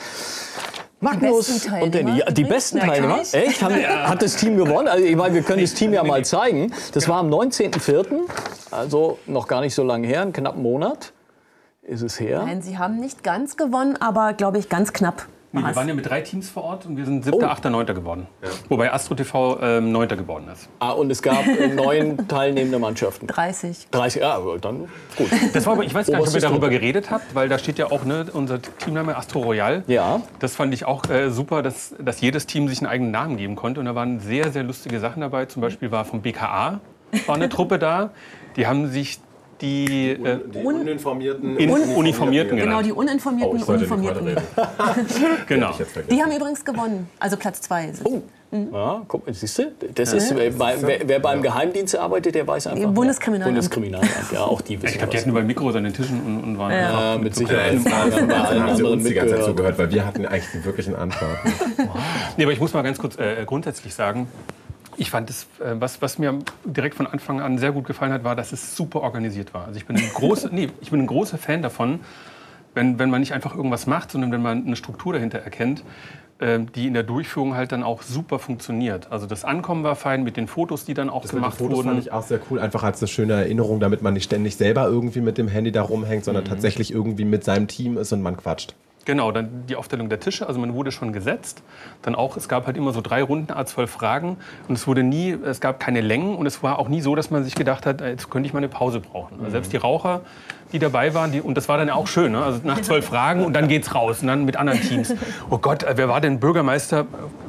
S1: Magnus und Danny. Ja, die besten Teilnehmer. Echt? Hat das Team gewonnen? Also, ich meine, wir können das Team ja mal zeigen. Das war am 19.04., also noch gar nicht so lange her, einen knappen Monat ist es her.
S2: Nein, Sie haben nicht ganz gewonnen, aber, glaube ich, ganz knapp.
S7: Nee, wir waren ja mit 3 Teams vor Ort und wir sind 7., 8., 9. geworden. Ja. Wobei Astro TV 9. geworden ist.
S1: Ah, und es gab 9 teilnehmende Mannschaften.
S2: 30.
S1: 30, ja, dann gut.
S7: Das war aber, ich weiß gar nicht, ob ihr darüber geredet habt, weil da steht ja auch unser Teamname Astro Royal.
S1: Ja.
S7: Das fand ich auch super, dass jedes Team sich einen eigenen Namen geben konnte. Und da waren sehr, sehr lustige Sachen dabei. Zum Beispiel war vom BKA war eine Truppe da. Die haben sich die
S8: Uninformierten.
S7: Uniformierten,
S2: genau. Die Uninformierten, Uniformierten.
S7: Genau.
S2: Die haben übrigens gewonnen. Also Platz 2.
S1: Oh. Ja, guck mal, siehst du? Das ist, wer beim Geheimdienst arbeitet, der weiß einfach.
S2: Bundeskriminalamt.
S1: Ja, auch die wissen.
S7: Ich glaube, die hatten über Mikro an den Tischen und waren.
S8: Ja, mit Sicherheit. Haben sie uns die ganze Zeit zugehört, weil wir hatten eigentlich die wirklichen Antworten.
S7: Nee, aber ich muss mal ganz kurz grundsätzlich sagen, ich fand es, was mir direkt von Anfang an sehr gut gefallen hat, war, dass es super organisiert war. Also ich bin ein großer Fan davon, wenn man nicht einfach irgendwas macht, sondern wenn man eine Struktur dahinter erkennt, die in der Durchführung halt dann auch super funktioniert. Also das Ankommen war fein mit den Fotos, die dann auch gemacht wurden.
S8: Das fand ich auch sehr cool, einfach als eine schöne Erinnerung, damit man nicht ständig selber irgendwie mit dem Handy da rumhängt, sondern tatsächlich irgendwie mit seinem Team ist und man quatscht.
S7: Genau, dann die Aufstellung der Tische, also man wurde schon gesetzt. Dann auch, es gab halt immer so 3 Runden, 12 Fragen und es gab keine Längen und es war auch nie so, dass man sich gedacht hat, jetzt könnte ich mal eine Pause brauchen. Also selbst die Raucher, die dabei waren, und das war dann auch schön, ne? Also nach 12 Fragen und dann geht's raus und dann mit anderen Teams. Oh Gott, wer war denn Bürgermeister?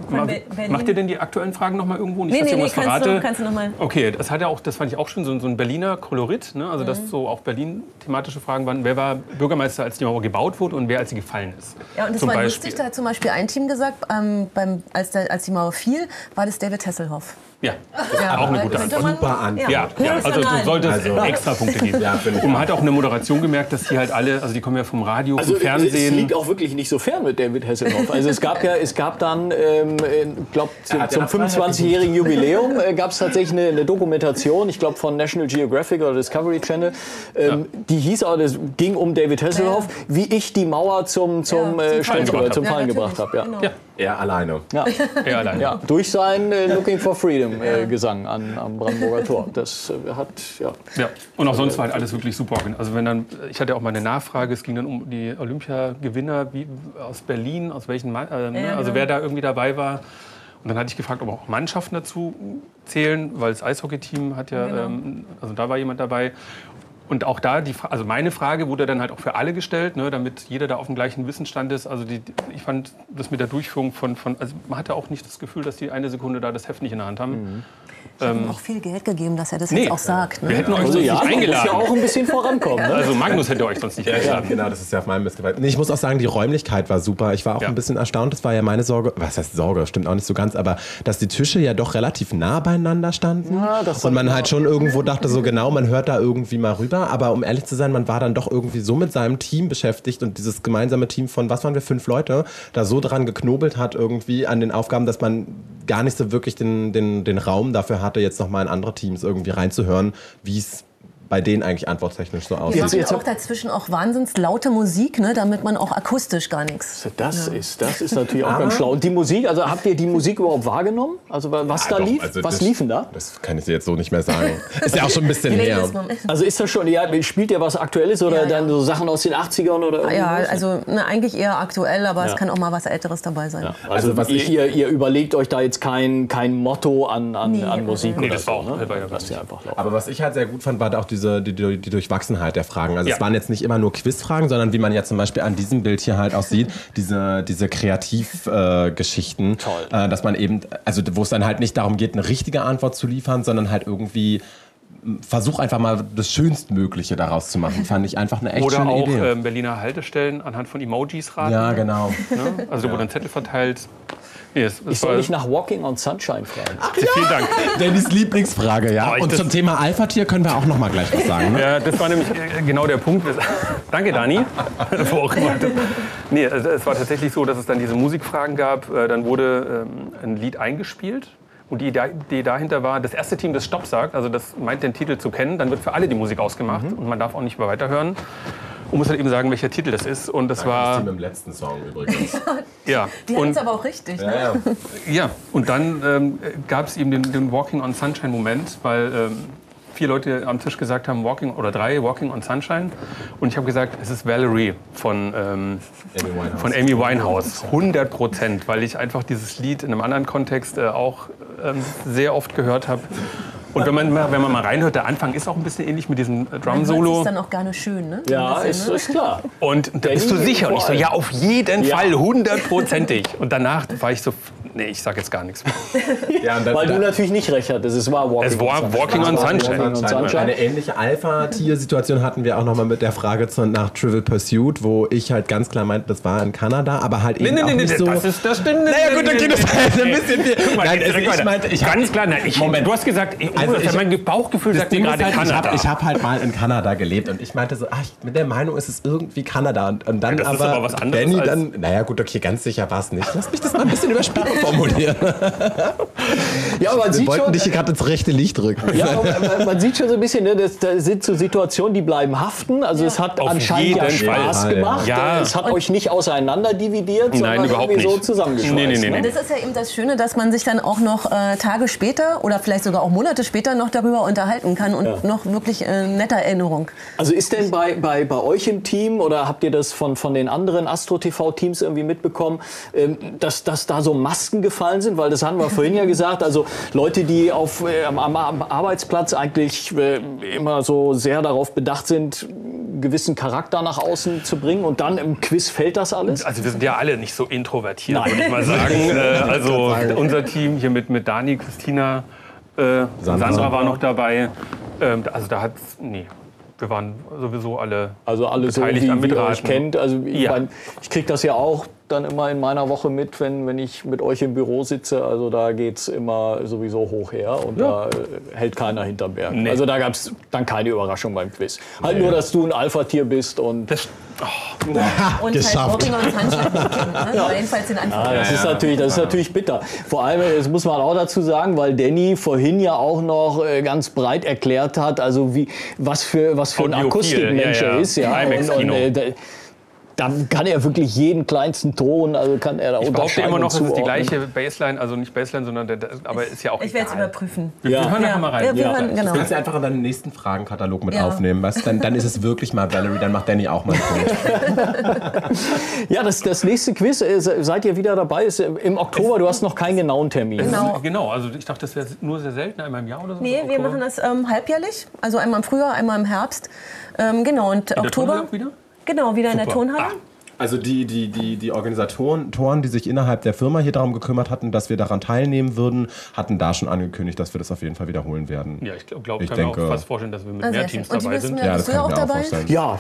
S7: Macht ihr denn die aktuellen Fragen noch mal irgendwo? Nicht, dass ich irgendwas verrate?
S2: Kannst du noch mal.
S7: Okay, das fand ich auch schön, so ein Berliner Kolorit, ne? Also dass so auch Berlin thematische Fragen waren. Wer war Bürgermeister, als die Mauer gebaut wurde und wer, als sie gefallen ist?
S2: Ja, und das war lustig, da hat zum Beispiel ein Team gesagt, als die Mauer fiel, war das David Hasselhoff.
S7: Ja, das ist auch eine gute Antwort.
S8: Super Antwort.
S7: Ja, also du solltest extra Punkte geben. Und man hat auch in der Moderation gemerkt, dass die halt alle, also die kommen ja vom Radio, vom Fernsehen.
S1: Es liegt auch wirklich nicht so fern mit David Hasselhoff. Also es gab dann, ich glaube, zum 25-jährigen Jubiläum gab es tatsächlich eine Dokumentation, ich glaube von National Geographic oder Discovery Channel, die hieß auch, das ging um David Hasselhoff, wie ich die Mauer zum Fallen gebracht habe. Ja.
S2: Genau.
S8: Er alleine.
S1: Ja.
S7: Ja, allein.
S1: Ja, durch sein Looking for Freedom Gesang am Brandenburger Tor. Das hat, ja.
S7: Und auch sonst war halt alles wirklich super. Also wenn dann, ich hatte auch mal eine Nachfrage, es ging dann um die Olympiagewinner aus Berlin, aus welchen, also wer da irgendwie dabei war. Und dann hatte ich gefragt, ob auch Mannschaften dazu zählen, weil das Eishockey-Team hat ja, also da war jemand dabei. Und auch da, also meine Frage wurde dann halt auch für alle gestellt, ne, damit jeder da auf dem gleichen Wissensstand ist. Also ich fand das mit der Durchführung also man hatte auch nicht das Gefühl, dass die eine Sekunde da das Heft nicht in der Hand haben.
S2: Ich habe ihm auch viel Geld gegeben, dass er das jetzt auch sagt. Ne?
S7: Wir hätten euch sonst nicht eingeladen.
S1: Ja auch ein bisschen vorankommen. Ne?
S7: Also Magnus hätte euch sonst nicht eingeladen.
S8: Genau, das ist ja auf meinem Mist gewalt. Nee, ich muss auch sagen, die Räumlichkeit war super. Ich war auch ein bisschen erstaunt. Das war ja meine Sorge. Was heißt Sorge? Stimmt auch nicht so ganz. Aber dass die Tische ja doch relativ nah beieinander standen. Ja, und man halt schon irgendwo dachte, so genau, man hört da irgendwie mal rüber. Aber um ehrlich zu sein, man war dann doch irgendwie so mit seinem Team beschäftigt. Und dieses gemeinsame Team von, was waren wir, 5 Leute, da so dran geknobelt hat irgendwie an den Aufgaben, dass man gar nicht so wirklich den Raum dafür hatte, jetzt nochmal in andere Teams irgendwie reinzuhören, wie es bei denen eigentlich antworttechnisch so aussieht.
S2: Jetzt auch dazwischen auch wahnsinns laute Musik, ne, damit man auch akustisch gar nichts.
S1: Das ist natürlich auch ganz schlau. Und die Musik, also habt ihr die Musik überhaupt wahrgenommen? Also was da lief?
S8: Also
S1: was liefen da?
S8: Das kann ich dir jetzt so nicht mehr sagen. Ist ja auch schon ein bisschen her.
S1: Also ist das schon, spielt ihr was Aktuelles oder dann so Sachen aus den 80ern oder irgendwas?
S2: Ja, also eigentlich eher aktuell, aber es kann auch mal was Älteres dabei sein.
S1: Ja. Also was ihr überlegt euch da jetzt kein Motto an Musik oder
S7: das war auch,
S1: so, ne?
S8: Aber was ich halt sehr gut fand, war auch die Durchwachsenheit der Fragen. Also es waren jetzt nicht immer nur Quizfragen, sondern wie man ja zum Beispiel an diesem Bild hier halt auch sieht, diese Kreativgeschichten, dass man eben, also wo es dann halt nicht darum geht, eine richtige Antwort zu liefern, sondern halt irgendwie versuch einfach mal das Schönstmögliche daraus zu machen. Fand ich einfach eine echt schöne Idee.
S7: Oder auch Berliner Haltestellen anhand von Emojis raten.
S8: Ja, genau.
S7: Ne? Also da wurde ein Zettel verteilt. Nee,
S1: ich soll nicht nach Walking on Sunshine fragen.
S7: Ach, ja. Vielen Dank.
S8: Dannys Lieblingsfrage, ja. Und zum Thema Alpha-Tier können wir auch noch mal gleich was sagen. Ne?
S7: Ja, das war nämlich genau der Punkt. Danke, Dani. Nee, also es war tatsächlich so, dass es dann diese Musikfragen gab. Dann wurde ein Lied eingespielt. Und die Idee dahinter war, das erste Team, das Stopp sagt, also das meint, den Titel zu kennen, dann wird für alle die Musik ausgemacht und man darf auch nicht mehr weiterhören. Und muss halt eben sagen, welcher Titel das ist. Und das war.
S8: Das Team im letzten Song übrigens.
S7: Ja.
S2: Die haben es aber auch richtig. Ne?
S7: Ja. Und dann gab es eben den Walking on Sunshine-Moment, weil 4 Leute am Tisch gesagt haben, 3 Walking on Sunshine. Und ich habe gesagt, es ist Valerie von Amy Winehouse. 100%, weil ich einfach dieses Lied in einem anderen Kontext auch sehr oft gehört habe. Und wenn man mal reinhört, der Anfang ist auch ein bisschen ähnlich mit diesem Drum-Solo.
S2: Das ist dann auch gar nicht schön, ne?
S1: Ja, ist klar.
S7: Und da bist du sicher? Und ich so, ja, auf jeden Fall, 100%ig. Und danach war ich so, nee, ich sag jetzt gar nichts mehr.
S1: Ja, weil du natürlich nicht recht hattest, es war
S7: Walking on Sunshine.
S8: Eine ähnliche Alpha-Tier-Situation hatten wir auch noch mal mit der Frage nach Trivial Pursuit, wo ich halt ganz klar meinte, das war in Kanada, aber halt eben auch nicht so...
S7: Das stimmt.
S8: Naja gut, okay, das ist ein bisschen viel.
S7: Ganz klar, Moment. Du hast gesagt, mein Bauchgefühl sagt mir gerade Kanada.
S8: Ich habe halt mal in Kanada gelebt und ich meinte so, mit der Meinung ist es irgendwie Kanada. Und dann
S7: das aber, ist aber was anderes
S8: Benny dann, naja gut, okay, ganz sicher war es nicht. Lass mich das mal ein bisschen überspitzt formulieren.
S1: Ja, aber man sieht
S8: wollten
S1: schon,
S8: dich hier gerade ins rechte Licht drücken.
S1: Ja, man sieht schon so ein bisschen, ne, da sind so Situationen, die bleiben haften. Also es hat anscheinend ja Spaß gemacht. Ja. Es hat euch nicht auseinander dividiert, sondern
S7: überhaupt
S1: irgendwie
S7: nicht.
S1: so zusammengeschweißt.
S2: Nee. Und das ist ja eben das Schöne, dass man sich dann auch noch Tage später oder vielleicht sogar auch Monate später noch darüber unterhalten kann und noch wirklich nette Erinnerung.
S1: Also ist denn bei euch im Team oder habt ihr das von den anderen Astro-TV-Teams irgendwie mitbekommen, dass da so Masken gefallen sind? Weil das haben wir vorhin ja gesagt, also Leute, die am Arbeitsplatz eigentlich immer so sehr darauf bedacht sind, einen gewissen Charakter nach außen zu bringen und dann im Quiz fällt das alles?
S7: Also wir sind ja alle nicht so introvertiert, würde ich mal sagen. Also unser Team hier mit Dani, Christina, Sandra war noch dabei. Also da hat's, nee. Wir waren sowieso alle
S1: alle so,
S7: beteiligt am
S1: wie ihr
S7: Mitraten.
S1: euch kennt. Also ich,
S7: Ja.
S1: ich kriege das ja auch dann immer in meiner Woche mit, wenn ich mit euch im Büro sitze. Also da geht es immer sowieso hoch her und da hält keiner hinterm Berg.
S7: Nee.
S1: Also da gab es dann keine Überraschung beim Quiz. Halt nur, dass du ein Alpha-Tier bist und...
S2: Und halt Bobbing und Handschellen. Ne? Jedenfalls den Anfang.
S1: Das ist natürlich bitter. Vor allem, das muss man auch dazu sagen, weil Danny vorhin ja auch noch ganz breit erklärt hat, also was für ein
S7: Audiophil,
S1: Akustikmensch er ist. Ja.
S7: IMAX-Kino.
S1: Da kann er wirklich jeden kleinsten Ton, also kann er da
S7: Ich behaupte
S1: unterscheiden
S7: immer noch,
S1: und
S7: es ist die
S1: zuordnen.
S7: gleiche Bassline, also nicht Bassline, sondern aber ist ja auch
S2: Ich werde es
S7: egal.
S2: überprüfen.
S7: Wir hören einfach mal rein.
S2: Wir hören,
S8: Das
S2: genau.
S8: kannst du einfach in deinen nächsten Fragenkatalog mit
S2: Ja.
S8: aufnehmen. Weißt? Dann ist es wirklich mal Valerie, dann macht Danny auch mal einen Punkt.
S1: Ja, das nächste Quiz, seid ihr wieder dabei? Ist im Oktober, du hast noch keinen genauen Termin.
S7: Genau, also ich dachte, das wäre nur sehr selten, einmal im Jahr oder so.
S2: Nee, wir machen das halbjährlich. Also einmal im Frühjahr, einmal im Herbst. Genau, und
S7: In der
S2: Oktober.
S7: Turnhalle wieder?
S2: Genau, wieder in der
S7: Super.
S2: Turnhalle.
S8: Also die Organisatoren, die sich innerhalb der Firma hier darum gekümmert hatten, dass wir daran teilnehmen würden, hatten da schon angekündigt, dass wir das auf jeden Fall wiederholen werden.
S7: Ja, ich glaube,
S8: Ich
S7: kann mir
S8: denke-
S7: auch fast vorstellen, dass wir mit
S2: Ah,
S7: mehr
S2: sehr
S7: Teams
S2: schön. Und
S7: dabei
S2: bist
S7: sind.
S2: du-
S8: Ja, das
S2: Bist du
S8: kann
S2: auch
S8: ich mir auch
S2: dabei?
S8: vorstellen.
S1: Ja,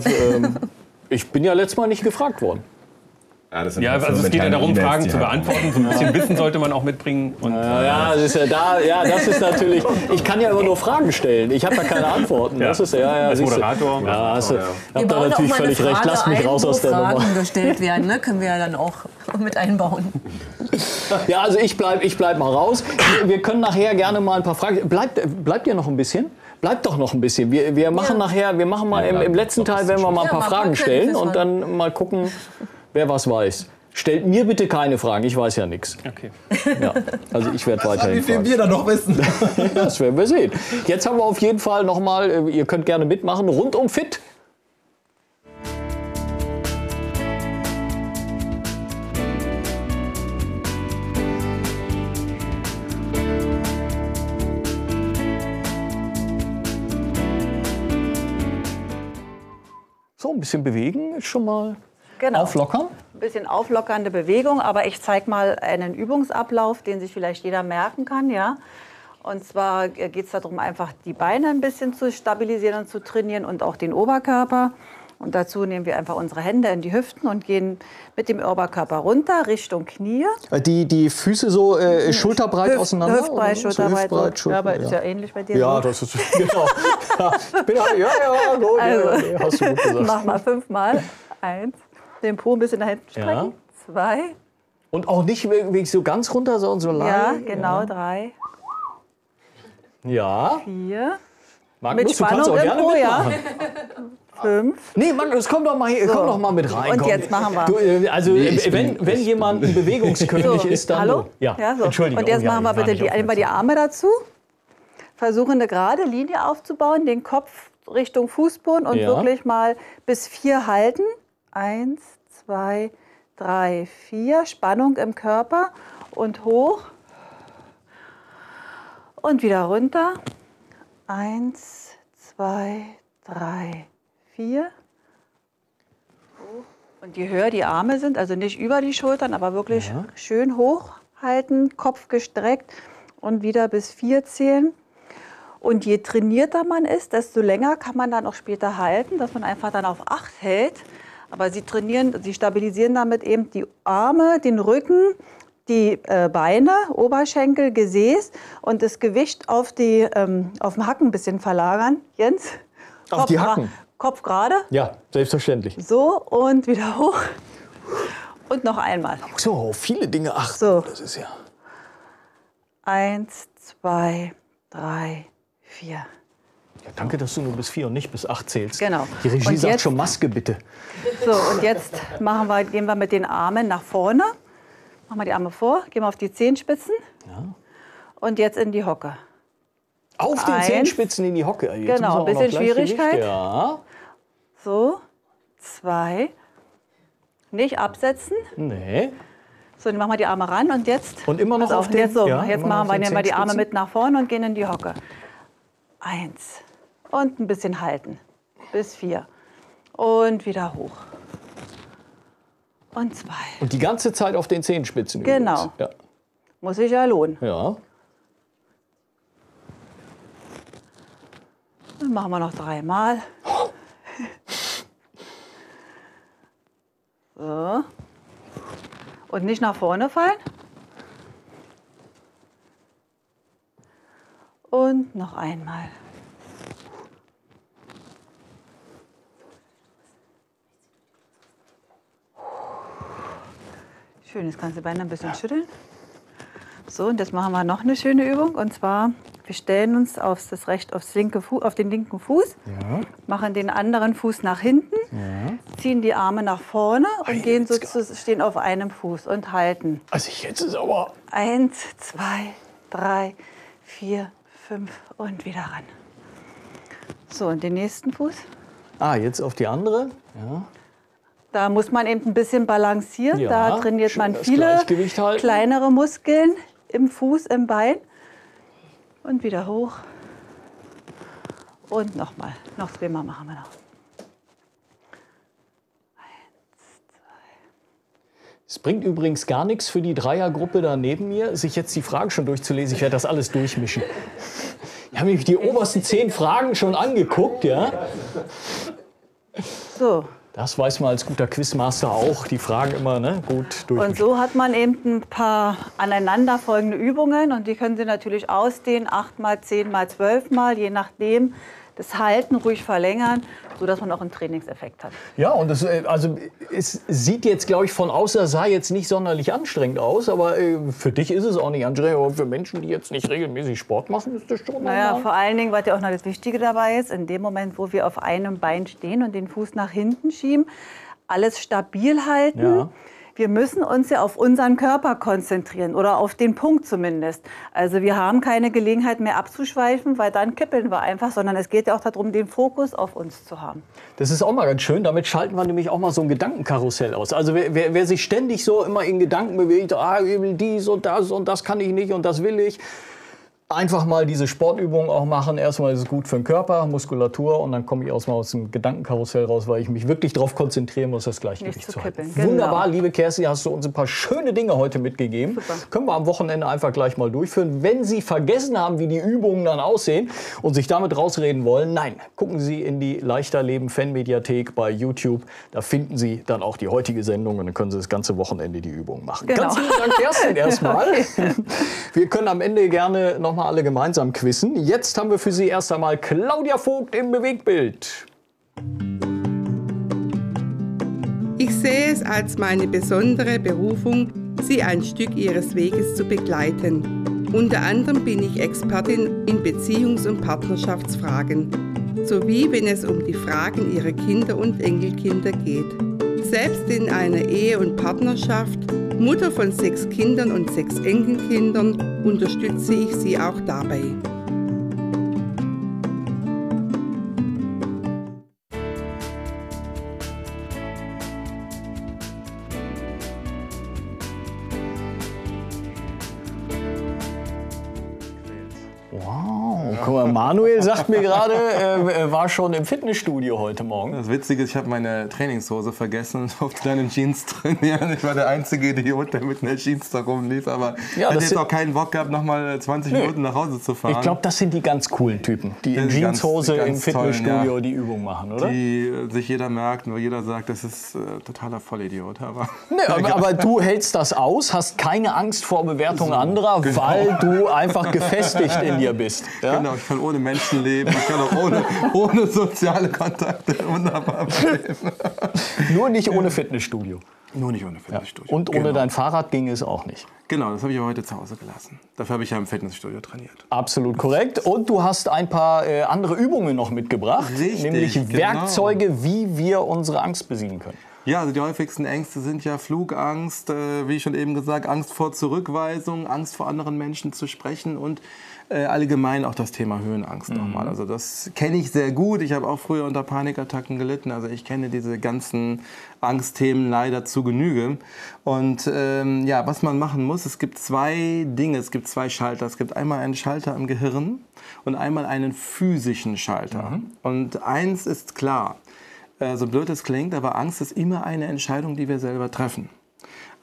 S1: ich bin ja letztes Mal nicht gefragt worden.
S8: Das sind
S7: Ja,
S8: halt so
S7: also es geht ja
S8: interne
S7: darum,
S8: E-Mails,
S7: Fragen
S8: die
S7: zu
S8: halt-
S7: beantworten. So ein bisschen Wissen sollte man auch mitbringen. Und
S1: Ja, das ist das ist natürlich. Ich kann ja immer nur Fragen stellen. Ich habe da keine Antworten. Das ist
S7: als
S1: siehst du.
S7: Moderator.
S1: Ja, hast du.
S2: Wir
S1: Hab da
S2: bauen auch
S1: natürlich
S2: mal eine
S1: völlig recht.
S2: Frage
S1: Lass mich
S2: ein,
S1: raus
S2: wo
S1: aus der Nummer.
S2: Fragen gestellt werden, ne? Können wir ja dann auch mit einbauen.
S1: Ja, also ich bleib mal raus. Wir können nachher gerne mal ein paar Fragen. Bleibt ihr noch ein bisschen? Bleibt doch noch ein bisschen. Wir machen nachher, wir machen mal im letzten Teil, werden wir mal ein paar
S2: Ja, mal
S1: Fragen
S2: ein paar
S1: stellen
S2: Quiz
S1: und dann mal gucken, wer was weiß. Stellt mir bitte keine Fragen, ich weiß ja nichts.
S7: Okay.
S1: Ja, also ich werde
S8: Wie
S1: weiterhin
S8: viel
S1: fragen.
S8: wir da noch wissen.
S1: Das werden wir sehen. Jetzt haben wir auf jeden Fall noch mal, ihr könnt gerne mitmachen, rundum fit. So, ein bisschen bewegen ist schon mal
S4: Genau.
S1: auflockern.
S4: Ein bisschen auflockernde Bewegung, aber ich zeige mal einen Übungsablauf, den sich vielleicht jeder merken kann. Ja? Und zwar geht es darum, einfach die Beine ein bisschen zu stabilisieren und zu trainieren und auch den Oberkörper. Und dazu nehmen wir einfach unsere Hände in die Hüften und gehen mit dem Oberkörper runter Richtung Knie.
S1: Die Füße so schulterbreit auseinander?
S4: Hüftbreit,
S1: oder so?
S4: Schulterbreit.
S1: So hüftbreit,
S4: So. Ja, aber ist
S1: ja.
S4: ja ähnlich bei dir.
S1: Ja,
S4: so.
S1: das ist genau. Ja, gut.
S4: Also,
S1: ja, hast du gut gesagt.
S4: Mach mal 5-mal. 1. Den Po ein bisschen nach hinten strecken. 2.
S1: Und auch nicht wirklich so ganz runter, sondern so lang.
S4: Ja, genau. 3.
S1: Ja.
S4: 4.
S1: Magnus,
S4: Mit
S1: du kannst
S4: Spannung
S1: auch
S4: im
S1: gerne
S4: Po, ja.
S1: mitmachen.
S4: 5.
S1: Nee, Magnus, komm doch mal, komm doch mal mit rein.
S4: Und
S1: komm.
S4: jetzt machen wir.
S1: Du, also, wenn jemand ein Bewegungskönig
S4: So,
S1: ist, dann
S4: hallo?
S1: du. Ja,
S4: so.
S1: Entschuldigung.
S4: Und jetzt
S1: ja,
S4: machen wir
S1: ich war
S4: bitte
S1: nicht
S4: einmal die Arme dazu. Versuchen eine gerade Linie aufzubauen, den Kopf Richtung Fußboden und
S1: Ja.
S4: wirklich mal bis 4 halten. 1, 2, 3, 4. Spannung im Körper und hoch. Und wieder runter. 1, 2, 3, 4. Und je höher die Arme sind, also nicht über die Schultern, aber wirklich schön hoch halten, Kopf gestreckt und wieder bis 4 zählen. Und je trainierter man ist, desto länger kann man dann auch später halten, dass man einfach dann auf 8 hält. Aber sie stabilisieren damit eben die Arme, den Rücken, die Beine, Oberschenkel, Gesäß und das Gewicht auf dem Hacken ein bisschen verlagern. Jens?
S1: Auf die Hacken?
S4: Kopf gerade.
S1: Ja, selbstverständlich.
S4: So und wieder hoch. Und noch einmal.
S1: So, auf viele Dinge achten.
S4: So.
S1: Das ist ja.
S4: 1, 2, 3, 4.
S1: Ja, danke, dass du nur bis 4 und nicht bis 8 zählst.
S4: Genau.
S1: Die Regie
S4: Und
S1: sagt
S4: jetzt-
S1: schon Maske, bitte.
S4: So, und jetzt gehen wir mit den Armen nach vorne. Machen wir die Arme vor, gehen wir auf die Zehenspitzen. Und jetzt in die Hocke.
S1: Auf den
S4: 1.
S1: Zehenspitzen in die Hocke. Jetzt
S4: Genau,
S1: müssen wir auch
S4: ein bisschen
S1: noch Gleichgewicht.
S4: Schwierigkeit.
S1: Ja.
S4: So, 2. Nicht absetzen.
S1: Nee.
S4: So, dann machen wir die Arme ran und jetzt.
S1: Und immer noch
S4: pass
S1: auf den-
S4: jetzt so.
S1: ja,
S4: Jetzt
S1: immer noch auf den
S4: nehmen wir die Arme
S1: Zehenspitzen.
S4: mit nach vorne und gehen in die Hocke. 1. Und ein bisschen halten. Bis 4. Und wieder hoch. Und 2.
S1: Und die ganze Zeit auf den Zehenspitzen.
S4: Genau.
S1: übrigens.
S4: Muss sich ja lohnen.
S1: Ja. Ja.
S4: Dann machen wir noch 3 Mal. So. Und nicht nach vorne fallen. Und noch einmal. Schön, jetzt kannst du die Beine ein bisschen schütteln. So, und jetzt machen wir noch eine schöne Übung. Und zwar, wir stellen uns auf den linken Fuß, machen den anderen Fuß nach hinten, ziehen die Arme nach vorne und stehen auf einem Fuß und halten.
S1: Also jetzt ist aber...
S4: 1, 2, 3, 4, 5 und wieder ran. So, und den nächsten Fuß.
S1: Jetzt auf die andere. Ja.
S4: Da muss man eben ein bisschen balancieren.
S1: Ja,
S4: da trainiert man
S1: das
S4: viele
S1: Gleichgewicht halten.
S4: kleinere Muskeln im Fuß, im Bein. Und wieder hoch. Und nochmal. Noch 2 Mal machen wir noch. 1, 2.
S1: Es bringt übrigens gar nichts für die Dreiergruppe da neben mir, sich jetzt die Fragen schon durchzulesen. Ich werde das alles durchmischen. Ich habe nämlich die obersten 10 Fragen schon angeguckt, ja.
S4: So.
S1: Das weiß man als guter Quizmaster auch, die Fragen immer gut durchmischen.
S4: Und so hat man eben ein paar aneinanderfolgende Übungen und die können Sie natürlich ausdehnen, 8 mal, 10 mal, 12 mal, je nachdem. Das Halten ruhig verlängern, sodass man auch einen Trainingseffekt hat. Ja, und
S1: es sieht jetzt, glaube ich, von außen, sah jetzt nicht sonderlich anstrengend aus, aber für dich ist es auch nicht anstrengend. Aber für Menschen, die jetzt nicht regelmäßig Sport machen, ist das schon normal.
S4: Vor allen Dingen, was ja auch noch das Wichtige dabei ist, in dem Moment, wo wir auf einem Bein stehen und den Fuß nach hinten schieben, alles stabil halten. Ja. Wir müssen uns ja auf unseren Körper konzentrieren oder auf den Punkt zumindest. Also wir haben keine Gelegenheit mehr abzuschweifen, weil dann kippeln wir einfach, sondern es geht ja auch darum, den Fokus auf uns zu haben.
S1: Das ist auch mal ganz schön. Damit schalten wir nämlich auch mal so ein Gedankenkarussell aus. Also wer sich ständig so immer in Gedanken bewegt, ich will dies und das kann ich nicht und das will ich. Einfach mal diese Sportübungen auch machen. Erstmal ist es gut für den Körper, Muskulatur und dann komme ich aus dem Gedankenkarussell raus, weil ich mich wirklich darauf konzentrieren muss, das Gleichgewicht zu halten. Genau. Wunderbar, liebe Kerstin, hast du uns ein paar schöne Dinge heute mitgegeben. Super. Können wir am Wochenende einfach gleich mal durchführen. Wenn Sie vergessen haben, wie die Übungen dann aussehen und sich damit rausreden wollen, nein, gucken Sie in die Leichter Leben Fanmediathek bei YouTube. Da finden Sie dann auch die heutige Sendung und dann können Sie das ganze Wochenende die Übungen machen. Genau. Ganz lieben Dank, Kerstin, erstmal. Okay. Wir können am Ende gerne noch mal alle gemeinsam quizzen. Jetzt haben wir für Sie erst einmal Claudia Vogt im Bewegtbild.
S9: Ich sehe es als meine besondere Berufung, Sie ein Stück Ihres Weges zu begleiten. Unter anderem bin ich Expertin in Beziehungs- und Partnerschaftsfragen, sowie wenn es um die Fragen Ihrer Kinder und Enkelkinder geht. Selbst in einer Ehe und Partnerschaft, Mutter von 6 Kindern und 6 Enkelkindern, unterstütze ich Sie auch dabei.
S1: Wow, guck mal, Manuel sagt mir gerade, er war schon im Fitnessstudio heute Morgen.
S5: Das Witzige ist, ich habe meine Trainingshose vergessen und durfte dann in Jeans trainieren. Ich war der einzige Idiot, der mit einer Jeans da rumlief. Aber ich hätte jetzt auch keinen Bock gehabt, noch mal 20 Minuten nach Hause zu fahren.
S1: Ich glaube, das sind die ganz coolen Typen, die in Jeanshose im Fitnessstudio die Übung machen, oder?
S5: Die sich jeder merkt, wo jeder sagt, das ist totaler Vollidiot.
S1: Aber du hältst das aus, hast keine Angst vor Bewertung anderer, genau. Weil du einfach gefestigt in dir bist. Ja?
S5: Genau, ich kann ohne Menschen leben, ich kann auch ohne soziale Kontakte wunderbar leben.
S1: Nur nicht ohne Fitnessstudio.
S5: Nur nicht ohne Fitnessstudio.
S1: Ja. Und ohne dein Fahrrad ging es auch nicht.
S5: Genau, das habe ich heute zu Hause gelassen. Dafür habe ich ja im Fitnessstudio trainiert.
S1: Absolut korrekt. Und du hast ein paar andere Übungen noch mitgebracht.
S5: Richtig,
S1: nämlich Werkzeuge, wie wir unsere Angst besiegen können.
S5: Ja, also die häufigsten Ängste sind ja Flugangst, wie schon eben gesagt, Angst vor Zurückweisung, Angst vor anderen Menschen zu sprechen und allgemein auch das Thema Höhenangst nochmal. Also das kenne ich sehr gut. Ich habe auch früher unter Panikattacken gelitten. Also ich kenne diese ganzen Angstthemen leider zu Genüge. Und was man machen muss, es gibt 2 Dinge, es gibt 2 Schalter. Es gibt einmal einen Schalter im Gehirn und einmal einen physischen Schalter. Und eins ist klar, so blöd es klingt, aber Angst ist immer eine Entscheidung, die wir selber treffen.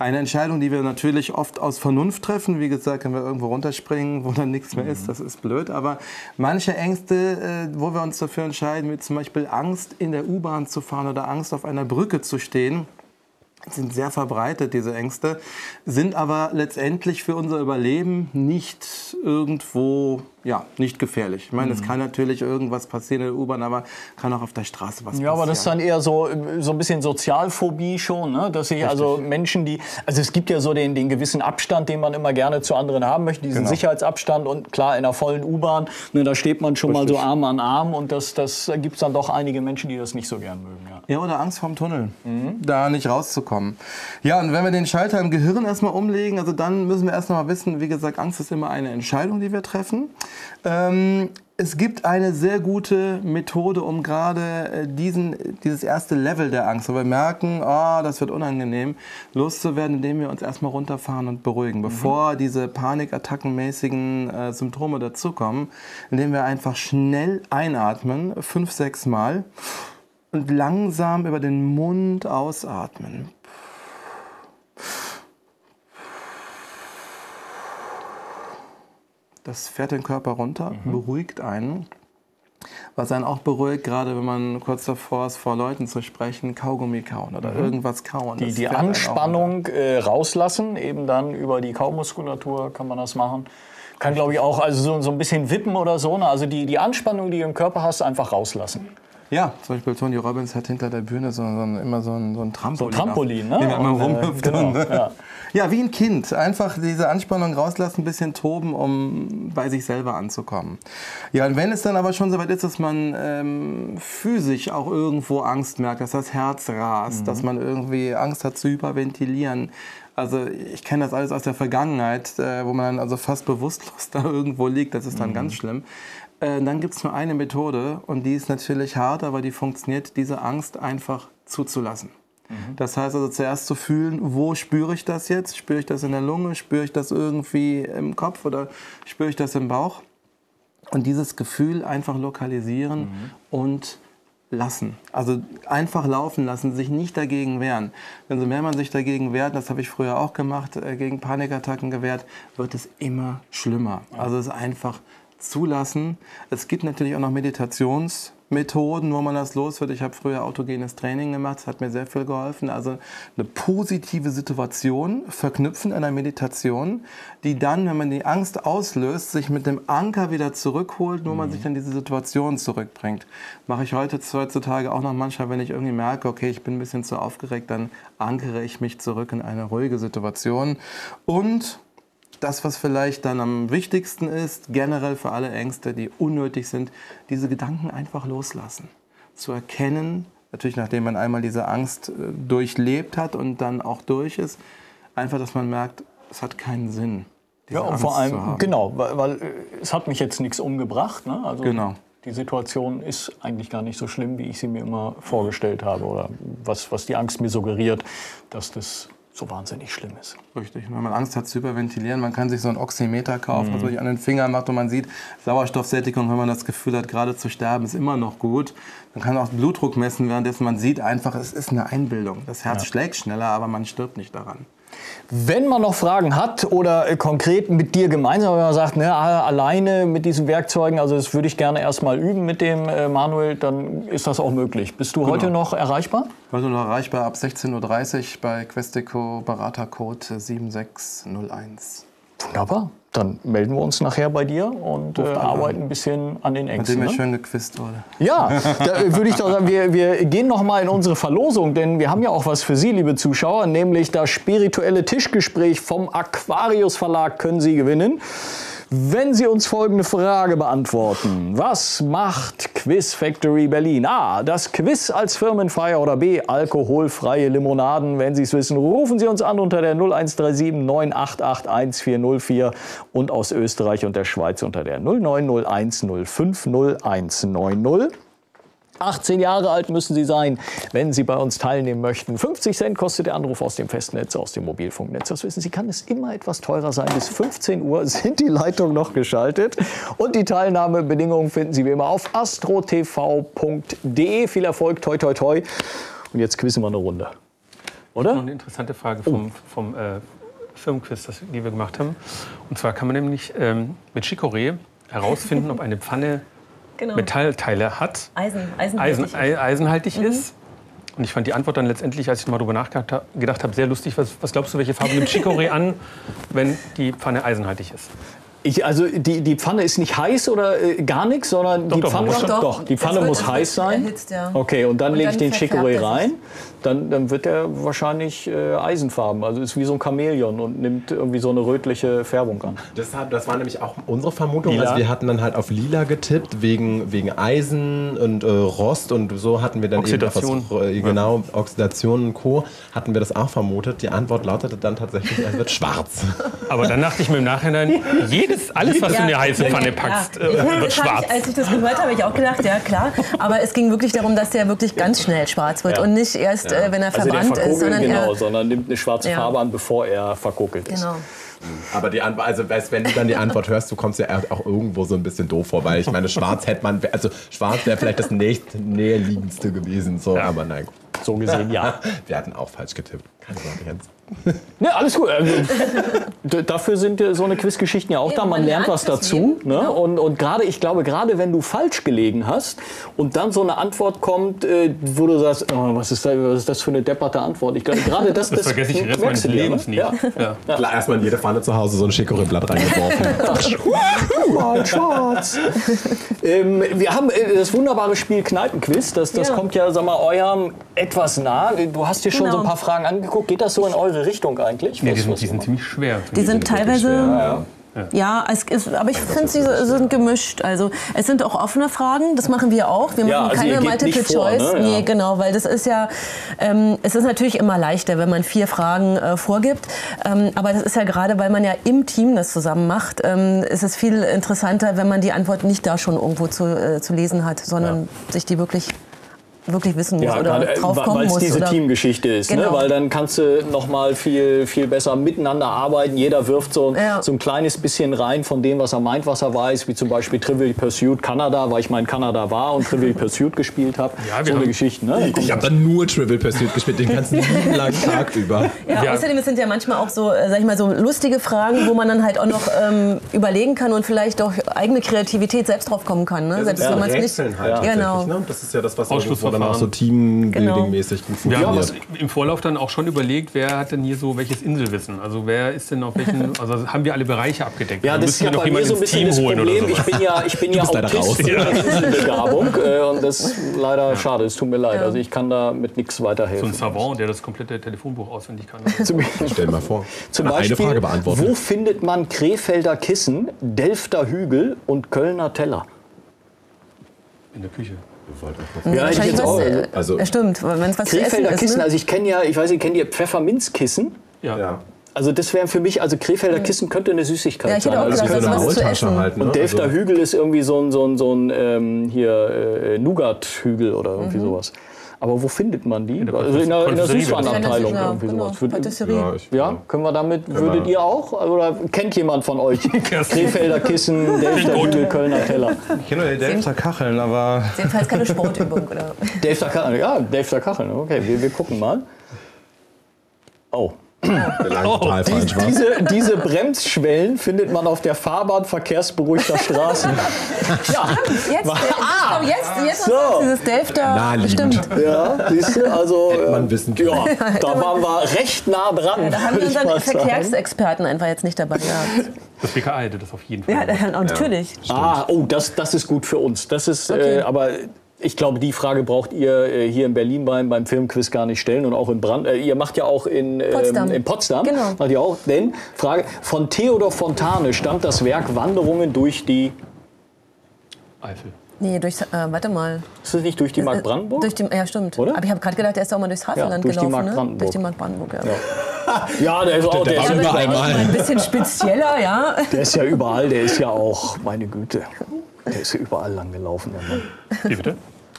S5: Eine Entscheidung, die wir natürlich oft aus Vernunft treffen. Wie gesagt, wenn wir irgendwo runterspringen, wo dann nichts mehr ist, das ist blöd. Aber manche Ängste, wo wir uns dafür entscheiden, wie zum Beispiel Angst in der U-Bahn zu fahren oder Angst auf einer Brücke zu stehen, sind sehr verbreitet, diese Ängste, sind aber letztendlich für unser Überleben nicht irgendwo, nicht gefährlich. Ich meine, es kann natürlich irgendwas passieren in der U-Bahn, aber kann auch auf der Straße was passieren.
S1: Ja, aber das ist dann eher so ein bisschen Sozialphobie schon, ne? Dass sich also Menschen, also es gibt ja so den gewissen Abstand, den man immer gerne zu anderen haben möchte, diesen Sicherheitsabstand, und klar, in einer vollen U-Bahn, ne, da steht man schon mal so Arm an Arm, und das gibt es dann doch einige Menschen, die das nicht so gern mögen.
S5: Ja, oder Angst vorm Tunnel, da nicht rauszukommen. Ja, und wenn wir den Schalter im Gehirn erstmal umlegen, also dann müssen wir erst mal wissen, wie gesagt, Angst ist immer eine Entscheidung, die wir treffen. Es gibt eine sehr gute Methode, um gerade dieses erste Level der Angst, wo wir merken, das wird unangenehm, loszuwerden, indem wir uns erstmal runterfahren und beruhigen, bevor diese panikattackenmäßigen Symptome dazukommen, indem wir einfach schnell einatmen, 5-6 Mal, und langsam über den Mund ausatmen. Das fährt den Körper runter, beruhigt einen. Was einen auch beruhigt, gerade wenn man kurz davor ist, vor Leuten zu sprechen, Kaugummi kauen oder irgendwas kauen.
S1: Die Anspannung rauslassen, eben dann über die Kaumuskulatur kann man das machen. Kann, glaube ich, auch also so ein bisschen wippen oder so. Ne? Also die Anspannung, die du im Körper hast, einfach rauslassen.
S5: Ja, zum Beispiel Tony Robbins hat hinter der Bühne immer so ein Trampolin.
S1: So ein Trampolin, ne?
S5: Den er immer rumhüpft.
S1: Genau, ja.
S5: Ja, wie ein Kind. Einfach diese Anspannung rauslassen, ein bisschen toben, um bei sich selber anzukommen. Ja, und wenn es dann aber schon so weit ist, dass man physisch auch irgendwo Angst merkt, dass das Herz rast, dass man irgendwie Angst hat zu hyperventilieren. Also ich kenne das alles aus der Vergangenheit, wo man dann also fast bewusstlos da irgendwo liegt. Das ist dann ganz schlimm. Dann gibt es nur eine Methode, und die ist natürlich hart, aber die funktioniert, diese Angst einfach zuzulassen. Das heißt also zuerst zu fühlen, wo spüre ich das jetzt? Spüre ich das in der Lunge? Spüre ich das irgendwie im Kopf oder spüre ich das im Bauch? Und dieses Gefühl einfach lokalisieren und lassen. Also einfach laufen lassen, sich nicht dagegen wehren. Denn so mehr man sich dagegen wehrt, das habe ich früher auch gemacht, gegen Panikattacken gewehrt, wird es immer schlimmer. Also es ist einfach zulassen. Es gibt natürlich auch noch Meditationsmethoden, wo man das los wird. Ich habe früher autogenes Training gemacht, das hat mir sehr viel geholfen. Also eine positive Situation verknüpfen in einer Meditation, die dann, wenn man die Angst auslöst, sich mit dem Anker wieder zurückholt, wo man sich dann diese Situation zurückbringt. Mache ich heutzutage auch noch manchmal, wenn ich irgendwie merke, okay, ich bin ein bisschen zu aufgeregt, dann ankere ich mich zurück in eine ruhige Situation. Und das, was vielleicht dann am wichtigsten ist, generell für alle Ängste, die unnötig sind, diese Gedanken einfach loslassen. Zu erkennen, natürlich nachdem man einmal diese Angst durchlebt hat und dann auch durch ist, einfach, dass man merkt, es hat keinen Sinn, diese
S1: und
S5: Angst
S1: vor allem,
S5: zu haben.
S1: genau, weil es hat mich jetzt nichts umgebracht. Ne? Also
S5: Genau.
S1: Die Situation ist eigentlich gar nicht so schlimm, wie ich sie mir immer vorgestellt habe, oder was die Angst mir suggeriert, dass das so wahnsinnig schlimm ist.
S5: Richtig. Wenn man Angst hat zu hyperventilieren, man kann sich so einen Oximeter kaufen, was man sich an den Finger macht, und man sieht Sauerstoffsättigung, wenn man das Gefühl hat, gerade zu sterben, ist immer noch gut. Man kann auch Blutdruck messen, währenddessen man sieht einfach, es ist eine Einbildung. Das Herz schlägt schneller, aber man stirbt nicht daran.
S1: Wenn man noch Fragen hat oder konkret mit dir gemeinsam, wenn man sagt, ne, alleine mit diesen Werkzeugen, also das würde ich gerne erst mal üben mit dem Manuel, dann ist das auch möglich. Bist du heute noch erreichbar?
S5: Heute noch erreichbar ab 16:30 Uhr bei Questico, Beratercode 7601.
S1: Wunderbar. Dann melden wir uns nachher bei dir und arbeiten ein bisschen an den Ängsten.
S5: Mit dem schön gequizt wurde.
S1: Ja, da würde ich doch sagen, wir gehen noch mal in unsere Verlosung, denn wir haben ja auch was für Sie, liebe Zuschauer, nämlich das spirituelle Tischgespräch vom Aquarius Verlag können Sie gewinnen, wenn Sie uns folgende Frage beantworten. Was macht Quiz Factory Berlin? A. Das Quiz als Firmenfeier, oder B. Alkoholfreie Limonaden? Wenn Sie es wissen, rufen Sie uns an unter der 0137 988 1404 und aus Österreich und der Schweiz unter der 0901 050190. 18 Jahre alt müssen Sie sein, wenn Sie bei uns teilnehmen möchten. 50 Cent kostet der Anruf aus dem Festnetz, aus dem Mobilfunknetz. Das wissen Sie, kann es immer etwas teurer sein. Bis 15 Uhr sind die Leitungen noch geschaltet. Und die Teilnahmebedingungen finden Sie wie immer auf astrotv.de. Viel Erfolg, toi toi toi. Und jetzt quizzen wir eine Runde. oder?
S7: Noch eine interessante Frage vom Firmenquiz, die wir gemacht haben. Und zwar kann man nämlich mit Chicorée herausfinden, ob eine Pfanne Metallteile hat, eisenhaltig ist. Und ich fand die Antwort dann letztendlich, als ich mal darüber nachgedacht habe, sehr lustig. Was glaubst du, welche Farbe nimmt Chicorée an, wenn die Pfanne eisenhaltig ist?
S1: Also die Pfanne ist nicht heiß oder gar nichts, sondern die Pfanne muss heiß sein.
S2: Erhitzt, ja.
S1: Okay, und dann lege ich den
S2: verfärbt
S1: Chicorée
S2: er sich.
S1: rein. Dann wird er wahrscheinlich eisenfarben. Also ist wie so ein Chamäleon und nimmt irgendwie so eine rötliche Färbung an.
S8: Das war nämlich auch unsere Vermutung.
S1: Lila?
S8: Also wir hatten dann halt auf lila getippt, wegen Eisen und Rost. Und so hatten wir dann
S7: Oxidation.
S8: Oxidation und Co. hatten wir das auch vermutet. Die Antwort lautete dann tatsächlich, es wird schwarz.
S7: Aber dann dachte ich mir im Nachhinein, alles, was du in eine heiße Pfanne packst, wird schwarz.
S2: Als ich das gehört habe, habe ich auch gedacht, ja klar. Aber es ging wirklich darum, dass der wirklich ganz schnell schwarz wird und nicht erst, wenn er verbrannt ist,
S1: sondern nimmt eine schwarze Farbe an, bevor er verkokelt ist.
S2: Genau.
S8: Aber wenn du dann die Antwort hörst, du kommst ja auch irgendwo so ein bisschen doof vor, weil ich meine, schwarz wäre vielleicht das nächstliegendste gewesen, so, aber nein.
S1: So gesehen, ja.
S8: Wir hatten auch falsch getippt. Keine Sorge, Jens.
S1: Ne, alles gut. Also, dafür sind so eine Quizgeschichten ja auch da. Man lernt was dazu. Ne?
S2: Genau.
S1: Und ich glaube, gerade wenn du falsch gelegen hast und dann so eine Antwort kommt, wo du sagst, oh, was ist das für eine depperte Antwort? Ich glaube, gerade das
S7: vergesse ich den Rest meines Lebens nie.
S1: Ja.
S8: Klar, erstmal in jede Pfanne zu Hause so ein Chicorée-Blatt reingeworfen.
S1: Schwarz. Wir haben das wunderbare Spiel Kneipenquiz. Das kommt ja, sag mal, eurem etwas nah. Du hast dir schon so ein paar Fragen angeguckt. Geht das so in eure Richtung eigentlich?
S7: Nee, die sind ziemlich schwer.
S2: Die sind teilweise... Ja, aber ich finde, sie sind gemischt. Also es sind auch offene Fragen, das machen wir auch. Wir machen keine Multiple Choice.
S1: Ne? Ja.
S2: Nee, genau, weil das ist ja, es ist natürlich immer leichter, wenn man 4 Fragen vorgibt. Aber das ist ja gerade, weil man ja im Team das zusammen macht, ist es viel interessanter, wenn man die Antwort nicht da schon irgendwo zu lesen hat, sondern sich die wirklich wissen muss oder drauf kommen muss.
S1: Weil es diese Teamgeschichte ist,
S2: genau.
S1: Ne? Weil dann kannst du noch mal viel besser miteinander arbeiten. Jeder wirft so ein kleines bisschen rein von dem, was er meint, was er weiß, wie zum Beispiel Trivial Pursuit Kanada, weil ich mal in Kanada war und Trivial Pursuit gespielt habe. Ja, so eine Geschichte. Ne?
S8: Ich habe dann nur Trivial Pursuit gespielt, den ganzen langen Tag über.
S2: Ja, außerdem es sind ja manchmal auch so, sag ich mal, so lustige Fragen, wo man dann halt auch noch überlegen kann und vielleicht auch eigene Kreativität selbst drauf kommen kann. Ne? Selbst wenn man es nicht.
S8: Halt
S2: genau.
S8: Ne? Das ist ja das, was dann auch so Teambuilding-mäßig gut funktioniert.
S7: Wir haben uns im Vorlauf dann auch schon überlegt, wer hat denn hier so welches Inselwissen? Also wer ist denn auf welchen, also haben wir alle Bereiche abgedeckt?
S1: Ja, das ist ja bei mir so ein bisschen das Problem. Ich bin ja Autist mit Inselbegabung und das ist leider schade, es tut mir leid. Also ich kann da mit nichts weiterhelfen.
S7: So ein Savant, der das komplette Telefonbuch auswendig kann.
S8: Stell dir mal vor.
S1: Zum Beispiel, eine Frage beantworten. Wo findet man Krefelder Kissen, Delfter Hügel und Kölner Teller?
S7: In der Küche.
S1: Ja, ich jetzt auch.
S2: Stimmt, wenn es was zu essen
S1: Krefelder
S2: ist.
S1: Kissen,
S2: Ne?
S1: also kennt ihr Pfefferminzkissen?
S7: Ja.
S1: Also das wären für mich, also Krefelder Kissen könnte eine Süßigkeit sein.
S2: Ja, ich hätte auch gedacht, das was zu essen.
S8: Halt, ne?
S1: Und Delfter Hügel ist irgendwie so ein Nougat-Hügel oder irgendwie sowas. Aber wo findet man die? Also in der Süßwarenabteilung irgendwie sowas.
S2: Patisserie.
S1: Ja, können wir damit, würdet ihr auch? Oder kennt jemand von euch Krefelder Kissen, Delfter Hügel, Kölner Teller?
S5: Ich kenne nur die Delfter Kacheln, aber...
S2: Jedenfalls keine Sportübung, oder?
S1: Delfter Kacheln, ja, Delfter Kacheln. Okay, wir gucken mal. Oh. Diese Bremsschwellen findet man auf der Fahrbahn verkehrsberuhigter Straßen.
S2: Ja, jetzt so. Dieses Delfter.
S8: Stimmt.
S1: Ja, siehst du, also
S8: hätte man wissen können.
S1: Ja, da waren wir recht nah dran.
S2: Ja, da haben wir unseren Verkehrsexperten einfach jetzt nicht dabei gehabt.
S7: Das BKA hätte das auf jeden Fall.
S2: Ja, natürlich.
S1: Das ist gut für uns. Das ist, aber ich glaube, die Frage braucht ihr hier in Berlin beim Filmquiz gar nicht stellen und auch in ihr macht ja auch in Potsdam.
S2: Genau.
S1: Macht ihr auch. Denn Frage von Theodor Fontane stammt das Werk Wanderungen durch die
S7: Eifel.
S2: Nee, warte mal.
S1: Ist das nicht durch die Mark Brandenburg?
S2: Ja, stimmt.
S1: Oder?
S2: Aber ich habe gerade gedacht, er ist auch mal durchs Havelland
S1: durch
S2: gelaufen.
S1: Die Mark Brandenburg.
S2: Durch die Mark Brandenburg, ja.
S1: Ja, der ist auch. Der ist
S8: überall mal.
S2: Ein bisschen spezieller, ja.
S1: Der ist ja überall. Der ist ja auch, meine Güte. Der ist ja überall lang gelaufen, der Mann.
S7: Wie bitte?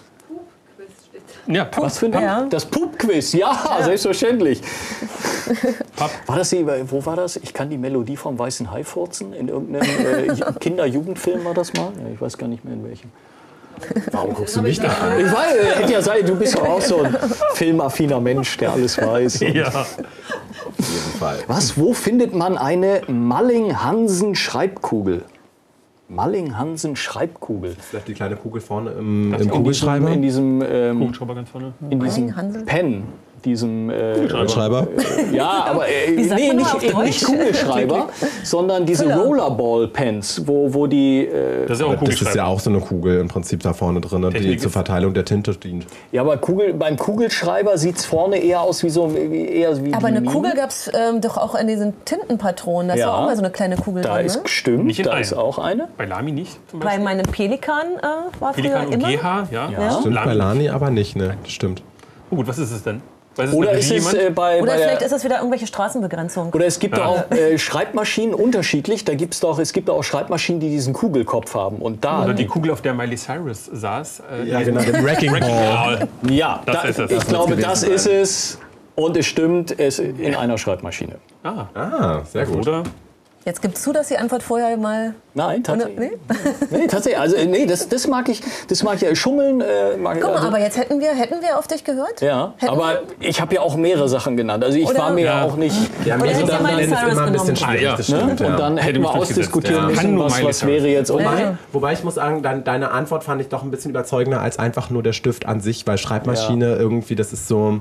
S7: Ja,
S1: was für ein Das Pup-Quiz, ja, selbstverständlich. War das wo war das? Ich kann die Melodie vom Weißen Hai furzen. In irgendeinem Kinder-Jugendfilm war das mal? Ja, ich weiß gar nicht mehr in welchem.
S8: Warum guckst du mich da an?
S1: Ich weiß, hätte ja sein, du bist doch auch so ein filmaffiner Mensch, der alles weiß.
S7: Ja.
S8: Auf jeden Fall.
S1: Was, wo findet man eine Malling-Hansen-Schreibkugel? Malling-Hansen-Schreibkugel.
S8: Vielleicht die kleine Kugel vorne im Kugelschreiber?
S1: In diesem
S7: Kugelschreiber ganz vorne.
S1: in diesem Pen. Diesem
S8: Kugelschreiber?
S1: ja, aber
S2: sagt
S1: nee,
S2: man nur auf
S1: nicht
S2: Deutsch?
S1: Kugelschreiber, sondern diese Rollerball-Pens, wo die
S7: Das ist ja auch ein
S8: Das ist
S7: Kugelschreiber.
S8: ja auch so eine Kugel im Prinzip da vorne drin, die
S7: Technik
S8: zur
S7: ist-
S8: Verteilung der Tinte dient.
S1: ja, aber beim Kugelschreiber sieht es vorne eher aus wie so eher wie
S2: Aber eine
S1: Mine.
S2: Kugel gab es doch auch in diesen Tintenpatronen. Das
S1: Ja.
S2: war auch mal so eine kleine Kugel
S1: Da
S2: drin.
S1: ist
S2: Ne?
S1: stimmt,
S7: Nicht in
S1: da
S7: allen.
S1: ist auch eine.
S7: Bei Lamy nicht zum
S2: Bei
S7: Beispiel.
S2: meinem Pelikan war
S7: Pelikan
S2: früher
S7: und
S2: immer.
S7: GH, ja.
S8: Stimmt, bei
S7: Lamy.
S8: Lani aber nicht, ne? Das stimmt.
S7: Oh gut, was ist es denn? Weiß es
S1: Oder
S7: eine
S1: ist
S7: Regie
S1: es
S7: jemand?
S1: bei
S2: Oder
S1: der,
S2: vielleicht ist das wieder irgendwelche Straßenbegrenzung.
S1: oder es gibt auch Schreibmaschinen unterschiedlich. Es gibt auch Schreibmaschinen, die diesen Kugelkopf haben. Und da,
S7: Oder die Kugel, auf der Miley Cyrus saß.
S8: Ja, genau, dem Wrecking Ball.
S1: ja,
S7: Das ist es.
S1: ich
S7: Das
S1: glaube,
S8: wird's
S1: das
S8: gewesen
S1: ist es. Und es stimmt, es in einer Schreibmaschine.
S8: Ah, sehr gut.
S7: Oder?
S2: Jetzt gibst du, dass die Antwort vorher mal...
S1: Nein, tatsächlich.
S2: Nee?
S1: Nee, tatsächlich. Also, nee, das mag ich. Das mag ich. Schummeln mag ich.
S2: Guck mal,
S1: Also,
S2: aber jetzt hätten wir auf dich gehört?
S1: ja,
S2: Hätten
S1: aber ich habe ja auch mehrere Sachen genannt. Also ich
S2: Oder-
S1: war mir ja auch nicht.
S8: Ja,
S2: Oder
S8: mir
S2: hätte
S8: dann
S2: ja Miley
S8: ist
S2: Cyrus
S8: immer ein bisschen
S2: genommen.
S8: schwierig,
S7: Ah,
S8: das
S7: ja.
S8: stimmt.
S1: Ne? Und dann
S7: Hätte
S1: hätten
S7: mich
S1: wir
S7: durchgesetzt,
S1: ausdiskutieren
S7: ja. Kann
S1: müssen,
S7: nur
S1: was
S7: Miley
S1: wäre
S7: Cyrus.
S1: jetzt.
S8: Wobei ich muss sagen, deine Antwort fand ich doch ein bisschen überzeugender als einfach nur der Stift an sich, weil Schreibmaschine irgendwie, das ist so...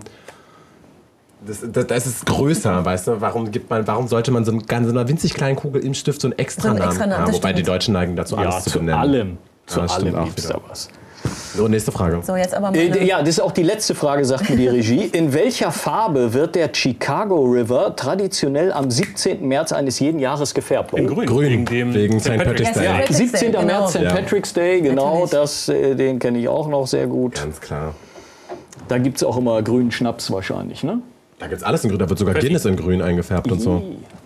S8: Das ist größer, weißt du? Warum sollte man so einer winzig kleinen Kugel im Stift so einen Extranamen
S2: Extranamen,
S8: haben?
S2: das
S8: Wobei die
S2: stimmt.
S8: Deutschen neigen dazu,
S1: Ja,
S8: alles zu
S1: zu
S8: benennen.
S1: allem. Zu
S8: Ja, das stimmt
S1: allem
S8: auch
S1: gibt es
S8: wieder.
S1: da was.
S8: So, nächste Frage.
S2: So, jetzt aber mal...
S1: Ja, das ist auch die letzte Frage, sagt mir die Regie. In welcher Farbe wird der Chicago River traditionell am 17. März eines jeden Jahres gefärbt?
S7: In grün.
S8: Wegen St. Patrick's Day.
S1: Ja,
S2: Patrick's
S1: 17.
S2: Day,
S1: März,
S2: genau.
S1: St. Patrick's Day, genau,
S2: Natürlich.
S1: den kenne ich auch noch sehr gut.
S8: Ganz klar.
S1: Da gibt es auch immer grünen Schnaps wahrscheinlich, ne?
S8: Da gibt's alles in grün, da wird sogar Guinness in grün eingefärbt und so.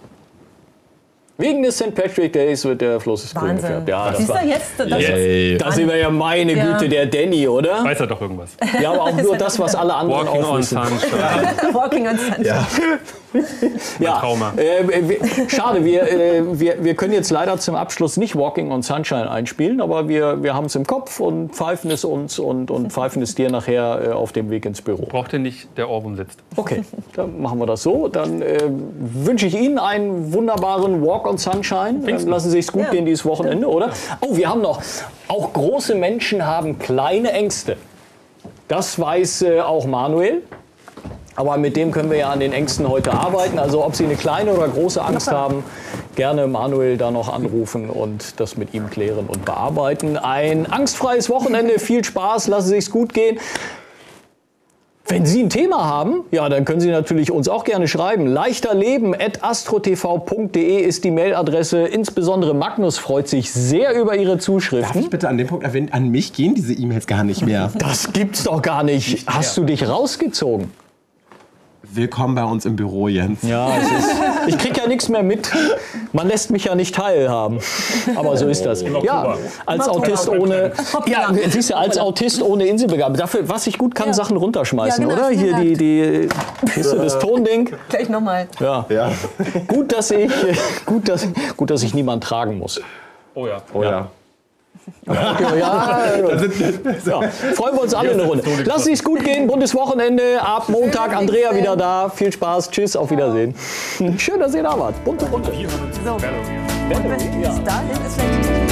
S1: Wegen des St. Patrick Days wird der Fluss grün
S2: Wahnsinn.
S1: gefärbt. Ja, das
S2: Siehst
S1: war,
S2: du jetzt?
S8: Yay.
S1: da sind wir ja, meine
S2: Ja.
S1: Güte, der Danny, oder?
S7: Weiß er doch irgendwas.
S1: Ja, aber auch nur das, was alle anderen
S7: Walking
S1: auch
S7: on
S1: wissen.
S7: Sunshine.
S2: Walking on Sunshine.
S8: Ja.
S1: Ja,
S7: Trauma.
S1: Schade, wir können jetzt leider zum Abschluss nicht Walking on Sunshine einspielen, aber wir haben es im Kopf und pfeifen es uns und pfeifen es dir nachher auf dem Weg ins Büro.
S7: Braucht ihr nicht, der Ohrwurm sitzt.
S1: Okay, dann machen wir das so. Dann wünsche ich Ihnen einen wunderbaren Walk on Sunshine. Lassen Sie es gut gehen dieses Wochenende, oder? Oh, wir haben noch, auch große Menschen haben kleine Ängste. Das weiß auch Manuel. Aber mit dem können wir ja an den Ängsten heute arbeiten. Also ob Sie eine kleine oder große Angst haben, gerne Manuel da noch anrufen und das mit ihm klären und bearbeiten. Ein angstfreies Wochenende, viel Spaß, lassen Sie es gut gehen. Wenn Sie ein Thema haben, ja, dann können Sie natürlich uns auch gerne schreiben. leichterleben@astrotv.de ist die Mailadresse. Insbesondere Magnus freut sich sehr über Ihre
S8: Darf
S1: Zuschriften.
S8: ich bitte an dem Punkt erwähnen, an mich gehen diese E-Mails gar nicht mehr.
S1: Das gibt's doch gar nicht. Hast du dich rausgezogen?
S8: Willkommen bei uns im Büro, Jens.
S1: Ja, ich krieg ja nichts mehr mit. Man lässt mich ja nicht teilhaben. Aber so ist das. Ja, als Autist ohne, ja, siehst du, als Autist ohne Inselbegabung. Dafür, was ich gut kann, Sachen runterschmeißen,
S2: Ja, genau,
S1: oder? Hier
S2: vielen
S1: siehst du, das Tonding.
S2: Gleich nochmal.
S1: Ja.
S8: Ja.
S1: Gut, dass ich niemand tragen muss.
S7: Oh ja.
S8: Oh ja.
S1: Ja, freuen wir uns alle eine Runde. Lass es gut gehen, buntes Wochenende. Ab Montag Andrea wieder da. Viel Spaß, tschüss, auf Wiedersehen. Schön, dass ihr da wart. Bunte Runde.
S2: So. Und bis dahin ist vielleicht